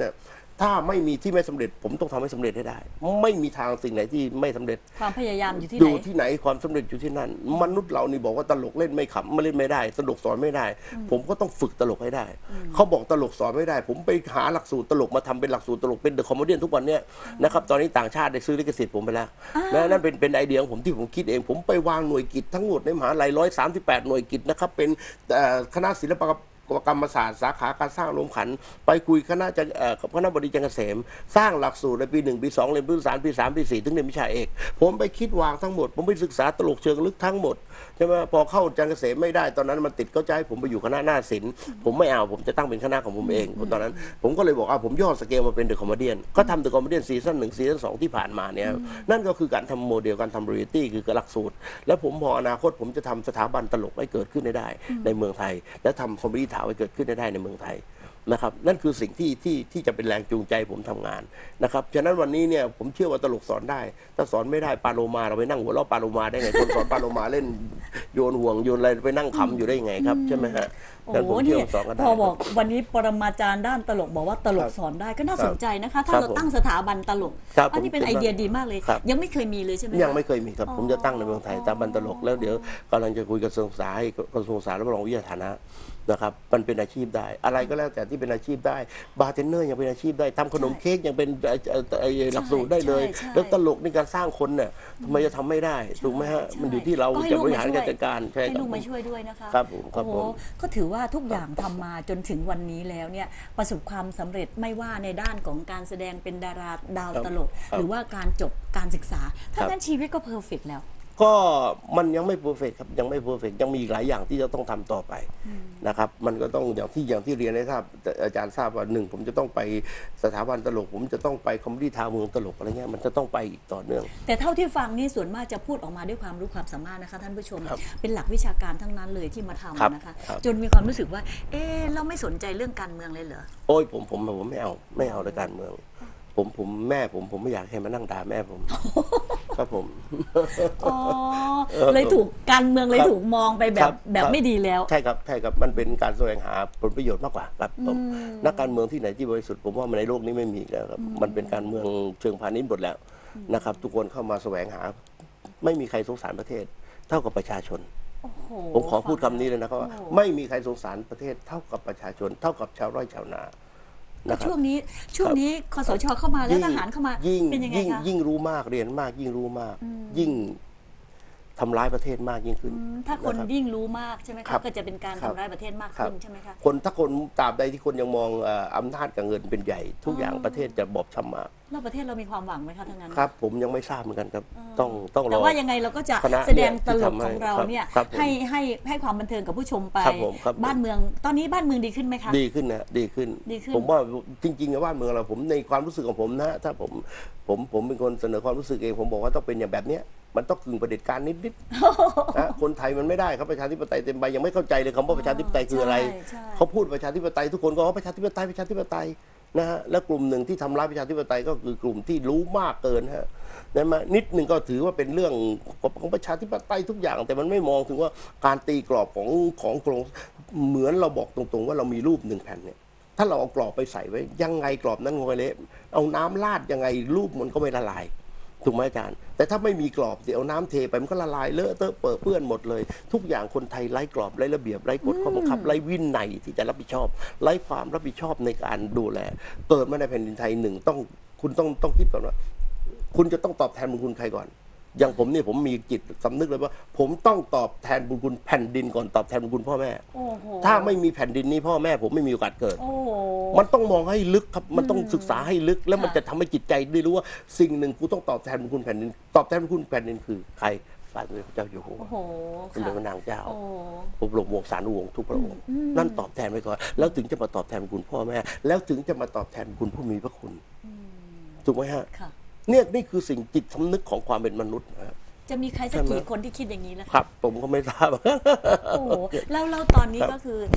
ถ้าไม่มีที่ไม่สำเร็จผมต้องทำให้สำเร็จให้ได้ไม่มีทางสิ่งไหนที่ไม่สำเร็จความพยายามอยู่ที่ไหดูนที่ไหนความสำเร็จอยู่ที่นั่นมนุษย์เรานี่บอกว่าตลกเล่นไม่ขำไม่เล่นไม่ได้ตลกสอนไม่ได้ ผมก็ต้องฝึกตลกให้ได้เขาบอกตลกสอนไม่ได้ ผมไปหาหลักสูตรตลกมาทำเป็นหลักสูตรตลกเป็นเดอะคอมเมดี้ทุกวันเนี้ยนะครับตอนนี้ต่างชาติได้ซื้อลิขสิทธิ์ผมไปแล้วนะนั่นเป็นเป็นไอเดียของผมที่ผมคิดเองผมไปวางหน่วยกิจทั้งหมดในมหาลัยร้อยสามสิบแปดหน่วยกิจนะครับเป็นคณะศิลปกรรมศาสตร์สาขาการสร้างรวมขันไปคุยคณะจะคณะบดีจังเกษมสร้างหลักสูตรในปีหนึ่งปีสองเรียนพื้นฐานปีสามปีสี่ถึงเรียนวิชาเอกผมไปคิดวางทั้งหมดผมไปศึกษาตลกเชิงลึกทั้งหมดใช่ไหมพอเข้าจังเกษมไม่ได้ตอนนั้นมันติดก็จะให้ผมไปอยู่คณะหน้าศิลป์ผมไม่เอาผมจะตั้งเป็นคณะของผมเองตอนนั้นผมก็เลยบอกว่าผมย่อสเกลมาเป็นเดอะคอมเมดี้ก็ทำเดอะคอมเมดี้ซีซั่นหนึ่งซีซั่นสองที่ผ่านมาเนี่ยนั่นก็คือการทำโมเดลการทำเรียลิตี้คือหลักสูตรแล้วผมมองอนาคตผมจะทำสถาบันตลกให้เกิดขึ้นได้ในเมืองไทยและทำคอมเมดี้ถาวให้เกิดขึ้นได้ในเมืองไทยนะครับนั่นคือสิ่งที่ที่ที่จะเป็นแรงจูงใจผมทำงานนะครับฉะนั้นวันนี้เนี่ยผมเชื่อว่าตลกสอนได้ถ้าสอนไม่ได้ปาโลมาเราไปนั่งหัวเราะปาโลมาได้ไงคนสอนปาโลมาเล่นโยนห่วงโยนอะไรไปนั่งขำอยู่ได้ไงครับใช่ไหมฮะโอ้โหนี่พอบอกวันนี้ปรมาจารย์ด้านตลกบอกว่าตลกสอนได้ก็น่าสนใจนะคะถ้าเราตั้งสถาบันตลกอันนี้เป็นไอเดียดีมากเลยยังไม่เคยมีเลยใช่ไหมยังไม่เคยมีครับผมจะตั้งในเมืองไทยสถาบันตลกแล้วเดี๋ยวกำลังจะคุยกับกระทรวงศึกษาให้กระทรวงศึกษาและบรองวิทยาฐานะนะครับมันเป็นอาชีพได้อะไรก็แล้วแต่ที่เป็นอาชีพได้บาร์เทนเนอร์ยังเป็นอาชีพได้ทำขนมเค้กยังเป็นหลักสูตรได้เลยแล้วตลกในการสร้างคนเนี่ยทำไมจะทำไม่ได้ถูกไหมฮะมันอยู่ที่เราจะบริหารการจัดการให้ลูกมาช่วยด้วยนะคะครับผมครับผมก็ถือว่าทุกอย่างทำมาจนถึงวันนี้แล้วเนี่ยประสบความสำเร็จไม่ว่าในด้านของการแสดงเป็นดาราดาวตลกหรือว่าการจบการศึกษาถ้างั้นชีวิตก็เพอร์เฟกต์แล้วก็มันยังไม่เพอร์เฟกต์ครับยังไม่เพอร์เฟกต์ยังมีอีกหลายอย่างที่จะต้องทำต่อไปนะครับมันก็ต้องอย่างที่อย่างที่เรียนให้ทราบอาจารย์ทราบว่าหนึ่งผมจะต้องไปสถาบันตลกผมจะต้องไปคอมเมดี้ทาวน์เมืองตลกอะไรเงี้ยมันจะต้องไปอีกต่อเนื่องแต่เท่าที่ฟังนี่ส่วนมากจะพูดออกมาด้วยความรู้ความสามารถนะคะท่านผู้ชมเป็นหลักวิชาการทั้งนั้นเลยที่มาทำนะคะจนมีความรู้สึกว่าเออเราไม่สนใจเรื่องการเมืองเลยเหรอโอ้ยผมผมผมไม่เอาไม่เอาในการเมืองผมผมแม่ผมผมไม่อยากให้มานั่งด่าแม่ผมครับผมอ๋อเลยถูกการเมืองเลยถูกมองไปแบบแบบไม่ดีแล้วใช่ครับใช่ครับมันเป็นการแสวงหาผลประโยชน์มากกว่าครับผมนักการเมืองที่ไหนที่บริสุทธิ์ผมว่าในโลกนี้ไม่มีแล้วครับมันเป็นการเมืองเชิงพาณิชย์หมดแล้วนะครับทุกคนเข้ามาแสวงหาไม่มีใครสงสารประเทศเท่ากับประชาชนผมขอพูดคำนี้เลยนะครับว่าไม่มีใครสงสารประเทศเท่ากับประชาชนเท่ากับชาวไร่ชาวนาช่วงนี้ช่วงนี้คสช.เข้ามาแล้วทหารเข้ามาเป็นยังไงคะยิ่งรู้มากเรียนมากยิ่งรู้มากยิ่งทำร้ายประเทศมากยิ่งขึ้นถ้าคนยิ่งรู้มากใช่ไหมคะก็จะเป็นการทำร้ายประเทศมากขึ้นใช่ไหมคะคนถ้าคนตราบใดที่คนยังมองอำนาจกับเงินเป็นใหญ่ทุกอย่างประเทศจะบอบช้ำมากแล้วประเทศเรามีความหวังไหมคะทั้งนั้นครับผมยังไม่ทราบเหมือนกันครับต้องต้องรอแต่ว่ายังไงเราก็จะแสดงตลกของเราเนี่ยให้ให้ให้ความบันเทิงกับผู้ชมไปบ้านเมืองตอนนี้บ้านเมืองดีขึ้นไหมคะดีขึ้นนะดีขึ้นผมว่าจริงๆบ้านเมืองเราผมในความรู้สึกของผมนะถ้าผมผมผมเป็นคนเสนอความรู้สึกเองผมบอกว่าต้องเป็นอย่างแบบเนี้ยมันต้องกึ่งเผด็จการนิดๆนะคนไทยมันไม่ได้ครับประชาธิปไตยเต็มใบยังไม่เข้าใจเลยคำว่าประชาธิปไตยคืออะไรเขาพูดประชาธิปไตยทุกคนก็ว่าประชาธิปไตยประชาธิปไตยนะฮะและกลุ่มหนึ่งที่ทำร้ายประชาธิปไตยก็คือกลุ่มที่รู้มากเกินฮะนั่นมานิดหนึ่งก็ถือว่าเป็นเรื่องของประชาธิปไตยทุกอย่างแต่มันไม่มองถึงว่าการตีกรอบของของโครงเหมือนเราบอกตรงๆว่าเรามีรูปหนึ่งแผ่นเนี่ยถ้าเราเอากรอบไปใส่ไว้ยังไงกรอบนั้นงอยเละเอาน้ำราดยังไงรูปมันก็ไม่ละลายถูกไหมอาจารย์แต่ถ้าไม่มีกรอบเดี๋ยวเอาน้ำเทไปมันก็ละลายเลอะเทอะเปื้อนเปื้อนหมดเลยทุกอย่างคนไทยไร้กรอบไร้ระเบียบไร้กฎข้อบังคับไร้วินัยที่จะรับผิดชอบไร้ความรับผิดชอบในการดูแลเกิดมาในแผ่นดินไทยหนึ่งต้องคุณต้องต้องคิดก่อนว่าคุณจะต้องตอบแทนบุญคุณใครก่อนอย่างผมเนี่ยผมมีจิตสำนึกเลยว่าผมต้องตอบแทนบุญคุณแผ่นดินก่อนตอบแทนบุญคุณพ่อแม่ถ้าไม่มีแผ่นดินนี้พ่อแม่ผมไม่มีโอกาสเกิดมันต้องมองให้ลึกครับมันต้องศึกษาให้ลึกแล้วมันจะทำให้จิตใจได้รู้ว่าสิ่งหนึ่งกูต้องตอบแทนบุญคุณแผ่นดินตอบแทนบุญคุณแผ่นดินคือใครฝ่ายพระเจ้าอยู่หัวเป็นพระนางเจ้าพระบรมวงศานุวงศ์ทุกพระองค์นั่นตอบแทนไว้ก่อนแล้วถึงจะมาตอบแทนบุญคุณพ่อแม่แล้วถึงจะมาตอบแทนบุญคุณผู้มีพระคุณถูกไหมฮะเนี่ยนี่คือสิ่งจิตสำนึกของความเป็นมนุษย์นะจะมีใครสักกี่คนที่คิดอย่างนี้แล้วครับผมก็ไม่ทราบโอ้โหแล้วแล้วตอนนี้ก็คือ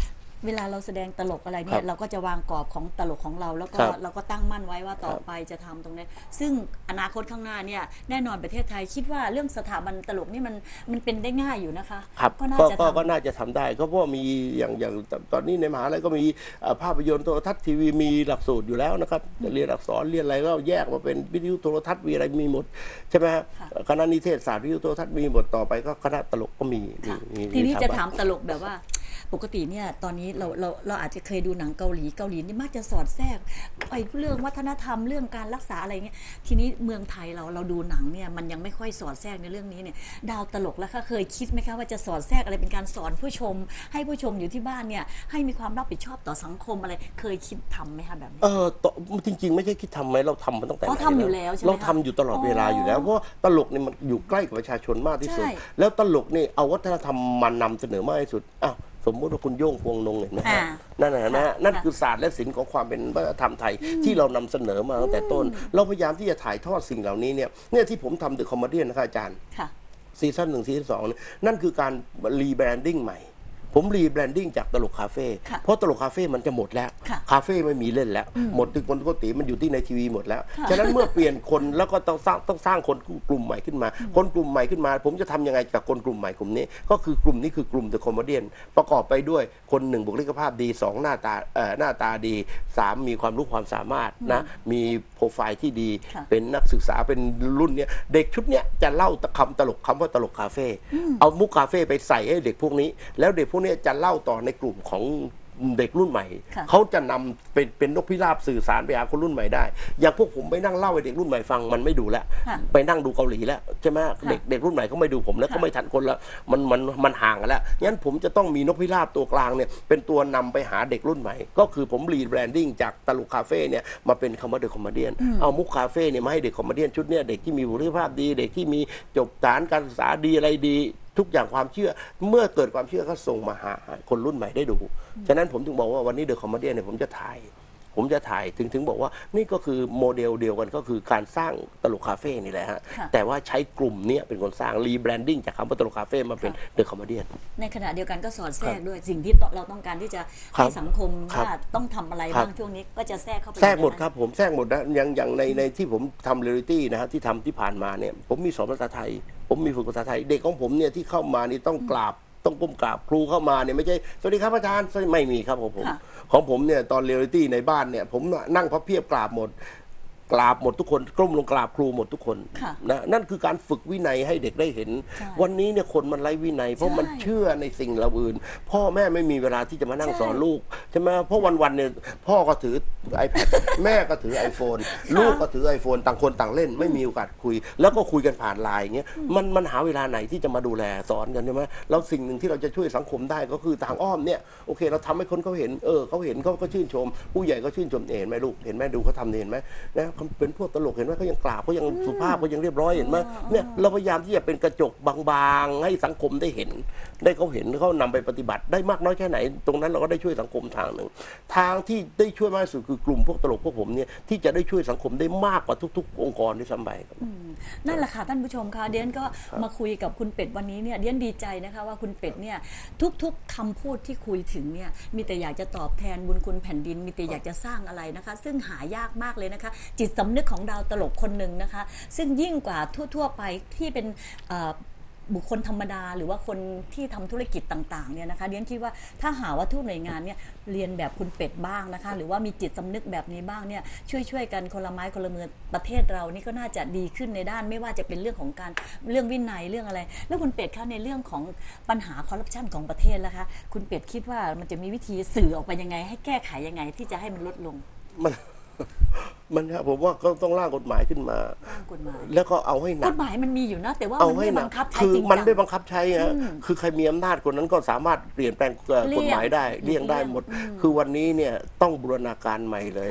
เวลาเราแสดงตลกอะไรคเนี่รัยบเราก็จะวางกรอบของตลกของเราแล้วก็ครับเราก็ตั้งมั่นไว้ว่าต่อครับไปจะทำตรงนี้ซึ่งอนาคตข้างหน้าเนี่ยแน่นอนประเทศไทยคิดว่าเรื่องสถาบันตลกนี่มันมันเป็นได้ง่ายอยู่นะคะครับก็น่าก็จะก็ก็ทำน่าจะทำได้ก็เพราะว่ามีอย่างอย่างตอนนี้ในมหาลัยก็มีเอ่อภาพยนตร์โทรทัศน์ทีวีมีหลักสูตรอยู่แล้วนะครับจะเรียนอักษรเรียนอะไรก็แยกมาเป็นวิทยุโทรทัศน์มีอะไรมีหมดใช่ไหมฮะค่ะคณะนิเทศศาสตร์วิทยุโทรทัศน์มีหมดต่อไปก็คณะตลกก็มีค่ะมีทีนี้สถจะบัถามตลกแบบว่าปกติเนี่ยตอนนี้เราเราเราอาจจะเคยดูหนังเกาหลีเกาหลีนี่มักจะสอดแทรกไอ้เรื่องวัฒนธรรมเรื่องการรักษาอะไรเงี้ยทีนี้เมืองไทยเราเราดูหนังเนี่ยมันยังไม่ค่อยสอดแทรกในเรื่องนี้เนี่ยดาวตลกแล้วค่ะเคยคิดไหมคะว่าจะสอดแทรกอะไรเป็นการสอนผู้ชม ให้ผู้ชมอยู่ที่บ้านเนี่ยให้มีความรับผิดชอบต่อสังคมอะไรเคยคิดทำไหมคะแบบนี้เออตจริง ๆ ไม่ใช่คิดทำไหมเราทำมาตั้งแต่อ๋อไหนทำอยู่แล้วใช่ไหมเราคะทำอยู่ตลอดเวลาอยู่แล้วอ๋อเพราะว่าตลกเนี่ยมันอยู่ใกล้กับประชาชนมากที่สุดใช่แล้วตลกนี่เอาวัฒนธรรมมานำเสนอมากที่สุดอ้าวสมมุติว่าคุณโย่งพวงนงเห็นไหมฮะอ่านั่นนะนะฮะนั่นค่ะคือศาสตร์และศิลป์ของความเป็นวัฒนธรรมไทยที่เรานำเสนอมาตั้งแต่ต้น เราพยายามที่จะถ่ายทอดสิ่งเหล่านี้เนี่ยเนี่ยที่ผมทำเดอะคอมเมดี้นะครับอาจารย์ค่ะซีซั่นหนึ่งซีซั่นสองเนี่ยนั่นคือการรีแบรนดิ้งใหม่ ผมรีแบรนดิ้งจากตลกคาเฟ่ค่ะเพราะตลกคาเฟ่มันจะหมดแล้วค่ะคาเฟ่ไม่มีเล่นแล้ว หมดตึกคนปกติมันอยู่ที่ในทีวีหมดแล้วค่ะฉะนั้นเมื่อเปลี่ยนคนแล้วก็ต้องสร้างต้องสร้างคนกลุ่มใหม่ขึ้นมา คนกลุ่มใหม่ขึ้นมา ผมจะทำยังไงกับคนกลุ่มใหม่กลุ่มนี้ ก็คือกลุ่มนี้คือกลุ่มเดอะคอมเมดี้ประกอบไปด้วยคนหนึ่งบุคลิกภาพดีสองหน้าตาเอ่อหน้าตาดีสามมีความรู้ความสามารถนะมีโปรไฟล์ที่ดีค่ะเป็นนักศึกษาเป็นรุ่นเนี้ยเด็กชุดเนี้ยจะเล่าคำตลกคำว่าตลกคาเฟ่เอามุกคาเฟ่ไปใส่ให้เด็กพวกนี้ แล้วเด็กพวกเนี้ยจะเล่าต่อในกลุ่มของเด็กรุ่นใหม่ค่ะเขาจะนำเป็นเป็นนกพิราบสื่อสารไปหาคนรุ่นใหม่ได้ อย่างพวกผมไปนั่งเล่าให้เด็กรุ่นใหม่ฟังมันไม่ดูแล้วค่ะไปนั่งดูเกาหลีแล้วใช่ไหมเด็กเด็กรุ่นใหม่เขาไม่ดูผมแล้วค่ะก็ไม่ทันคนแล้วมันมันมันห่างกันแล้วงั้นผมจะต้องมีนกพิราบตัวกลางเนี่ยเป็นตัวนำไปหาเด็กรุ่นใหม่ ก็คือผมรีแบรนดิ้งจากตลกคาเฟ่เนี่ยมาเป็นคำว่าเดอะคอมเมดี้เอามุกคาเฟ่เนี่ยมาให้เด็กคอมเมดี้ชุดเนี่ยเด็กที่มีบุคลิกภาพดี เด็กที่มีจบฐานการศึกษาดีอะไรดี ทุกอย่างความเชื่อเมื่อเกิดความเชื่อก็ส่งมาหาคนรุ่นใหม่ได้ดู ฉะนั้นผมถึงบอกว่าวันนี้เดอะคอมเมดี้เนี่ยผมจะถ่าย ผมจะถ่ายถึงถึงบอกว่านี่ก็คือโมเดลเดียวกันก็คือการสร้างตลกคาเฟ่นี่แหละฮะค่ะแต่ว่าใช้กลุ่มเนี้ยเป็นคนสร้างรีแบรนดิ้งจากคำว่าตลกคาเฟ่มาเป็นเดอะคอมเมดี้ในขณะเดียวกันก็สอดแทรกด้วยสิ่งที่เราต้องการที่จะครัให้บสังคมครับว่าต้องทำอะไรครับบ้างช่วงนี้ก็จะแทรกเข้าไปแทรกหมดในนั้นครับผมแทรกหมดนะอย่างอย่างในในที่ผมทำเรียลลิตี้นะฮะที่ทำที่ผ่านมาเนี่ยผมมีสอนภาษาไทย ผมมีฝึกภาษาไทยเด็กของผมเนี่ยที่เข้ามานี่ต้องกราบต้องก้มกราบครูเข้ามาเนี่ยไม่ใช่สวัสดีครับอาจารย์ไม่มีครับของผมค่ะของผมเนี่ยตอนเรียลลิตี้ในบ้านเนี่ยผมนั่งพับเพียบกราบหมดกราบหมดทุกคนก้มลงกราบครูหมดทุกคนค่ะนะนั่นคือการฝึกวินัยให้เด็กได้เห็นใช่วันนี้เนี่ยคนมันไร้วินัย เพราะใช่มันเชื่อในสิ่งเหล่าอื่น พ่อแม่ไม่มีเวลาที่จะมานั่งใช่สอนลูกใช่ไหมเพราะวันๆเนี่ยพ่อก็ถือ iPad แม่ก็ถือ iPhone ลูกก็ถือ iPhone ต่างคนต่างเล่น ไม่มีโอกาสคุย แล้วก็คุยกันผ่านไลน์อย่างเงี้ยมันมันหาเวลาไหนที่จะมาดูแลสอนกันใช่ไหมแล้วสิ่งหนึ่งที่เราจะช่วยสังคมได้ก็คือทางอ้อมเนี่ยโอเค เราทำให้คนเขาเห็นเออเขาเห็นเขาก็ชื่นชม ผู้ใหญ่ก็ชื่นชมเห็นไหมลูกเห็นไหมดูเขาทำเห็นไหมนะเขาเป็นพวกตลกเห็นไหมเขายังกราบเขายังสุภาพเขายังเรียบร้อยเห็นไหมเนี่ยเราพยายามที่จะเป็นกระจกบางๆให้สังคมได้เห็น ได้เขาเห็นเขานำไปปฏิบัติได้มากน้อยแค่ไหน ตรงนั้นเราก็ได้ช่วยสังคมทางหนึ่งทางที่ได้ช่วยมากที่สุดคือกลุ่มพวกตลกพวกผมเนี่ยที่จะได้ช่วยสังคมได้มากกว่าทุก ๆ องค์กรที่ซ้ำไปครับนั่นแหละค่ะท่านผู้ชมคะเดียนก็มาคุยกับคุณเป็ดวันนี้เนี่ยเดียนดีใจนะคะว่าคุณเป็ดเนี่ยทุกๆคำพูดที่คุยถึงเนี่ยมีแต่อยากจะตอบแทนบุญคุณแผ่นดิน มีแต่อยากจะสร้างอะไรนะคะ ซึ่งหายากมากเลยนะคะ จิตสำนึกของดาวตลกคนหนึ่งนะคะ ซึ่งยิ่งกว่าทั่วๆไปที่เป็นเอ่อบุคคลธรรมดาหรือว่าคนที่ทำธุรกิจต่างๆเนี่ยนะคะเดียนคิดว่าถ้าหาว่าทุกหน่วยงานเนี่ยเรียนแบบคุณเป็ดบ้างนะคะหรือว่ามีจิตสำนึกแบบนี้บ้างเนี่ยช่วยๆกันคนละไม้คนละมือประเทศเรานี่ก็น่าจะดีขึ้นในด้านไม่ว่าจะเป็นเรื่องของการเรื่องวินัยเรื่องอะไร แล้วคุณเป็ดคะในเรื่องของปัญหาคอร์รัปชันของประเทศล่ะคะคุณเป็ดคิดว่ามันจะมีวิธีสื่อออกไปยังไงให้แก้ไขยังไงที่จะให้มันลดลงมัน มันครับผมว่าก็ต้องร่างกฎหมายขึ้นมาร่างกฎหมายแล้วก็เอาให้หนักกฎหมายมันมีอยู่นะแต่ว่าเอามันให้ไม่หนับักงคับใช้คือจริงมันจังไม่บังคับใช้ฮะคือใครมีอำนาจคนนั้นก็สามารถเปลี่ยนแปลงเอ่อเลี่กยงฎหมายได้เลี่ยงได้หมด คือวันนี้เนี่ยต้องบูรณาการใหม่เลยค่ะองค์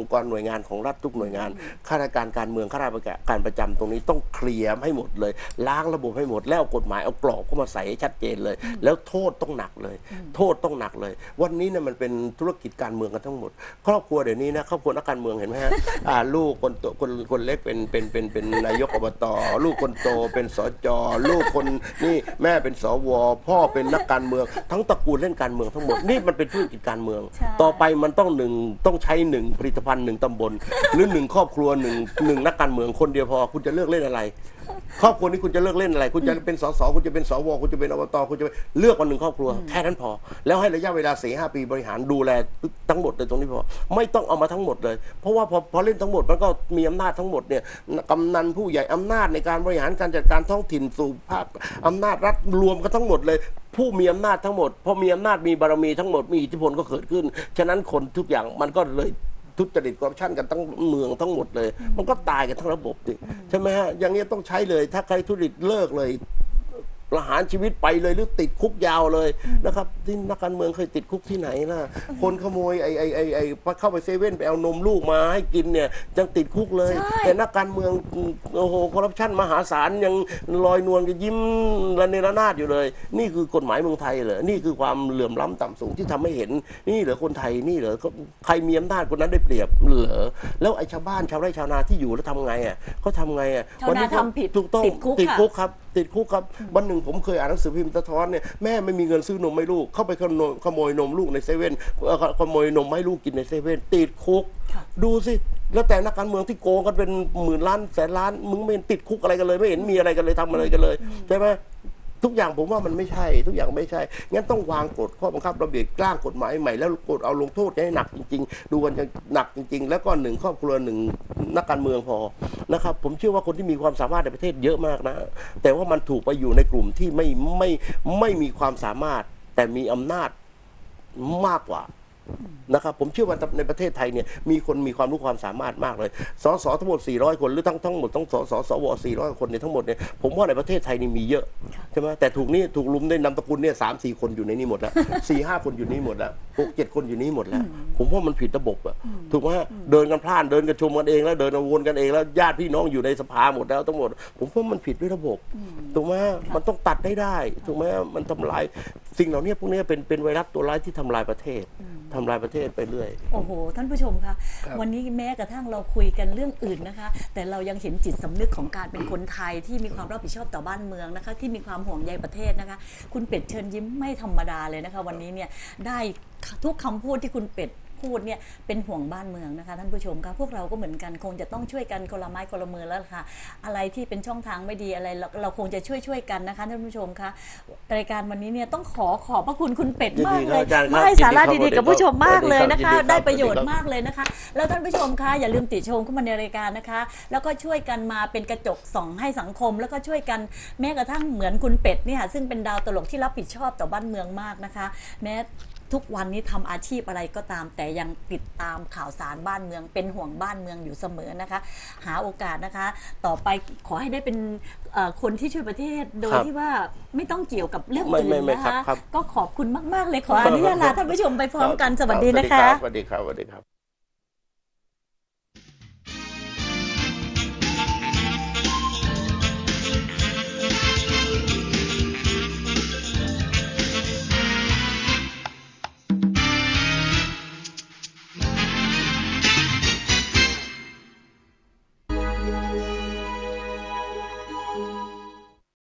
องค์กรหน่วยงานของรัฐทุกหน่วยงานข้าราชการการเมืองข้าราชการประจำตรงนี้ต้องเคลียร์ให้หมดเลยล้างระบบให้หมดแล้วเอากฎหมายเอากรอบเข้ามาใส่ให้ชัดเจนเลยแล้วโทษต้องหนักเลยโทษต้องหนักเลยวันนี้เนี่ยมันเป็นธุรกิจการเมืองกันทั้งหมดครอบครัวเดี๋ยวนี้นะครอบครัวนักการเมืองเห็นไหมฮะ อ่าลูกคนโตคนคนเล็กเป็นเป็นเป็นเป็นนายกอบตลูกคนโตเป็นสจลูกคนนี่แม่เป็นสวพ่อเป็นนักการเมืองทั้งตระกูลเล่นการเมืองทั้งหมดนี่มันเป็นธุรกิจการเมือง ต่อไปมันต้องหนึ่งต้องใช้หนึ่งผลิตภัณฑ์หนึ่งตำบลหรือหนึ่งครอบครัวหนึ่งหนึ่งนักการเมืองคนเดียวพอคุณจะเลือกเล่นอะไรครอบครัวนี้คุณจะเลือกเล่นอะไรคุณจะเป็นสสคุณจะเป็นสวคุณจะเป็นอบตคุณจะเลือกวันหนึ่งครอบครัวแค่นั้นพอแล้วให้ระยะเวลาสี่ห้าปีบริหารดูแลทั้งหมดเลยตรงนี้พอไม่ต้องเอามาทั้งหมดเลยเพราะว่าพอพอเล่นทั้งหมดมันก็มีอำนาจทั้งหมดเนี่ยกำนันผู้ใหญ่อำนาจในการบริหารการจัดการท้องถิ่นสู่ภาคอำนาจรัฐรวมกันทั้งหมดเลยผู้มีอำนาจทั้งหมดพอมีอำนาจมีบารมีทั้งหมดมีอิทธิพลก็เกิดขึ้นฉะนั้นคนทุกอย่างมันก็เลยทุจริตคอร์รัปชันกันทั้งเมืองทั้งหมดเลยมันก็ตายกันทั้งระบบดิใช่ไหมฮะอย่างนี้ต้องใช้เลยถ้าใครทุจริตเลิกเลยประหารชีวิตไปเลยหรือติดคุกยาวเลยนะครับที่นักการเมืองเคยติดคุกที่ไหนล่ะคนขโมยไอ้ไอ้ไอ้ไอ้เข้าไปเซเว่นไปเอานมลูกมาให้กินเนี่ยยังติดคุกเลยแต่นักการเมืองโอ้โหคอร์รัปชันมหาศาลยังลอยนวลกันยิ้มระเนระนาดอยู่เลยนี่คือกฎหมายเมืองไทยเหรอนี่คือความเหลื่อมล้ำต่ำสูงที่ทำให้เห็นนี่เหรอคนไทยนี่เหรอใครมีอำนาจคนนั้นได้เปรียบเหรอแล้วไอ้ชาวบ้านชาวไร่ชาวนาที่อยู่แล้วทำไงอ่ะเขาทำไงอ่ะชาวนาทำผิดถูกต้องติดคุกติดค่ะคุกครับติดคุกครับวันหนึ่งผมเคยอ่านหนังสือพิมพ์สะท้อนเนี่ยแม่ไม่มีเงินซื้อนมให้ลูกเข้าไปขโมยขโมยนมลูกในเซเว่นขโมยนมให้ลูกกินในเซเว่นติดคุกดูสิแล้วแต่นักการเมืองที่โกงกันเป็นหมื่นล้านแสนล้านมึงไม่เห็นติดคุกอะไรกันเลยไม่เห็นมีอะไรกันเลยทำอะไรกันเลยใช่ไหมทุกอย่างผมว่ามันไม่ใช่ทุกอย่างไม่ใช่งั้นต้องวางกฎข้อบังคับระเบียบร่างกฎหมายใหม่แล้วกฎเอาลงโทษให้หนักจริงๆดูกันหนักจริงๆแล้วก็หนึ่งครอบครัวหนึ่งนักการเมืองพอนะครับผมเชื่อว่าคนที่มีความสามารถในประเทศเยอะมากนะแต่ว่ามันถูกไปอยู่ในกลุ่มที่ไม่ไม่ไม่มีความสามารถแต่มีอำนาจมากกว่านะครับผมเชื่อว่าในประเทศไทยเนี่ยมีคนมีความรู้ความสามารถมากเลยสสทั้งหมดสี่ร้อยคนหรือทั้งทั้งหมดทั้งสสสวสี่ร้อยคนเนี่ยทั้งหมดเนี่ยผมว่าในประเทศไทยนี่มีเยอะใช่ไหมแต่ถูกนี่ถูกลุมได้นามสกุลเนี่ยสามสี่คนอยู่ในนี้หมดแล้วสี่ห้าคนอยู่นี้หมดแล้วหกเจ็ดคนอยู่นี้หมดแล้วผมว่ามันผิดระบบอะถูกไหมเดินกันพล่านเดินกันชมกันเองแล้วเดินวนกันเองแล้วญาติพี่น้องอยู่ในสภาหมดแล้วทั้งหมดผมว่ามันผิดด้วยระบบถูกไหมมันต้องตัดได้ได้ถูกไหมมันทำลายสิ่งเหล่านี้พวกนี้เป็นเป็นไวรัสตัวร้ายที่ทำลายประเทศทำลายประเทศไปเรื่อยโอ้โหท่านผู้ชมคะวันนี้แม้กระทั่งเราคุยกันเรื่องอื่นนะคะแต่เรายังเห็นจิตสำนึกของการเป็นคนไทยที่มีความรับผิดชอบต่อบ้านเมืองนะคะที่มีความห่วงใยประเทศนะคะคุณเป็ดเชิญยิ้มไม่ธรรมดาเลยนะคะวันนี้เนี่ยได้ทุกคำพูดที่คุณเป็ดพูดเนี่ยเป็นห่วงบ้านเมืองนะคะท่านผู้ชมคะพวกเราก็เหมือนกันคงจะต้องช่วยกันคนละไม้คนละมือแล้วค่ะอะไรที่เป็นช่องทางไม่ดีอะไรเราเราคงจะช่วยช่วยกันนะคะท่านผู้ชมคะรายการวันนี้เนี่ยต้องขอขอบพระคุณคุณเป็ดมากเลยมาให้สาระดีๆกับผู้ชมมากเลยนะคะได้ประโยชน์มากเลยนะคะแล้วท่านผู้ชมคะอย่าลืมติชมเข้ามาในรายการนะคะแล้วก็ช่วยกันมาเป็นกระจกส่องให้สังคมแล้วก็ช่วยกันแม้กระทั่งเหมือนคุณเป็ดเนี่ยซึ่งเป็นดาวตลกที่รับผิดชอบต่อบ้านเมืองมากนะคะแม้ทุกวันนี้ทำอาชีพอะไรก็ตามแต่ยังติดตามข่าวสารบ้านเมืองเป็นห่วงบ้านเมืองอยู่เสมอนะคะหาโอกาสนะคะต่อไปขอให้ได้เป็นคนที่ช่วยประเทศโดยที่ว่าไม่ต้องเกี่ยวกับเรื่องอื่นนะคะก็ขอบคุณมากๆเลยขออนุญาตลาท่านผู้ชมไปพร้อมกันสวัสดีนะคะสวัสดีครับสวัสดีครับ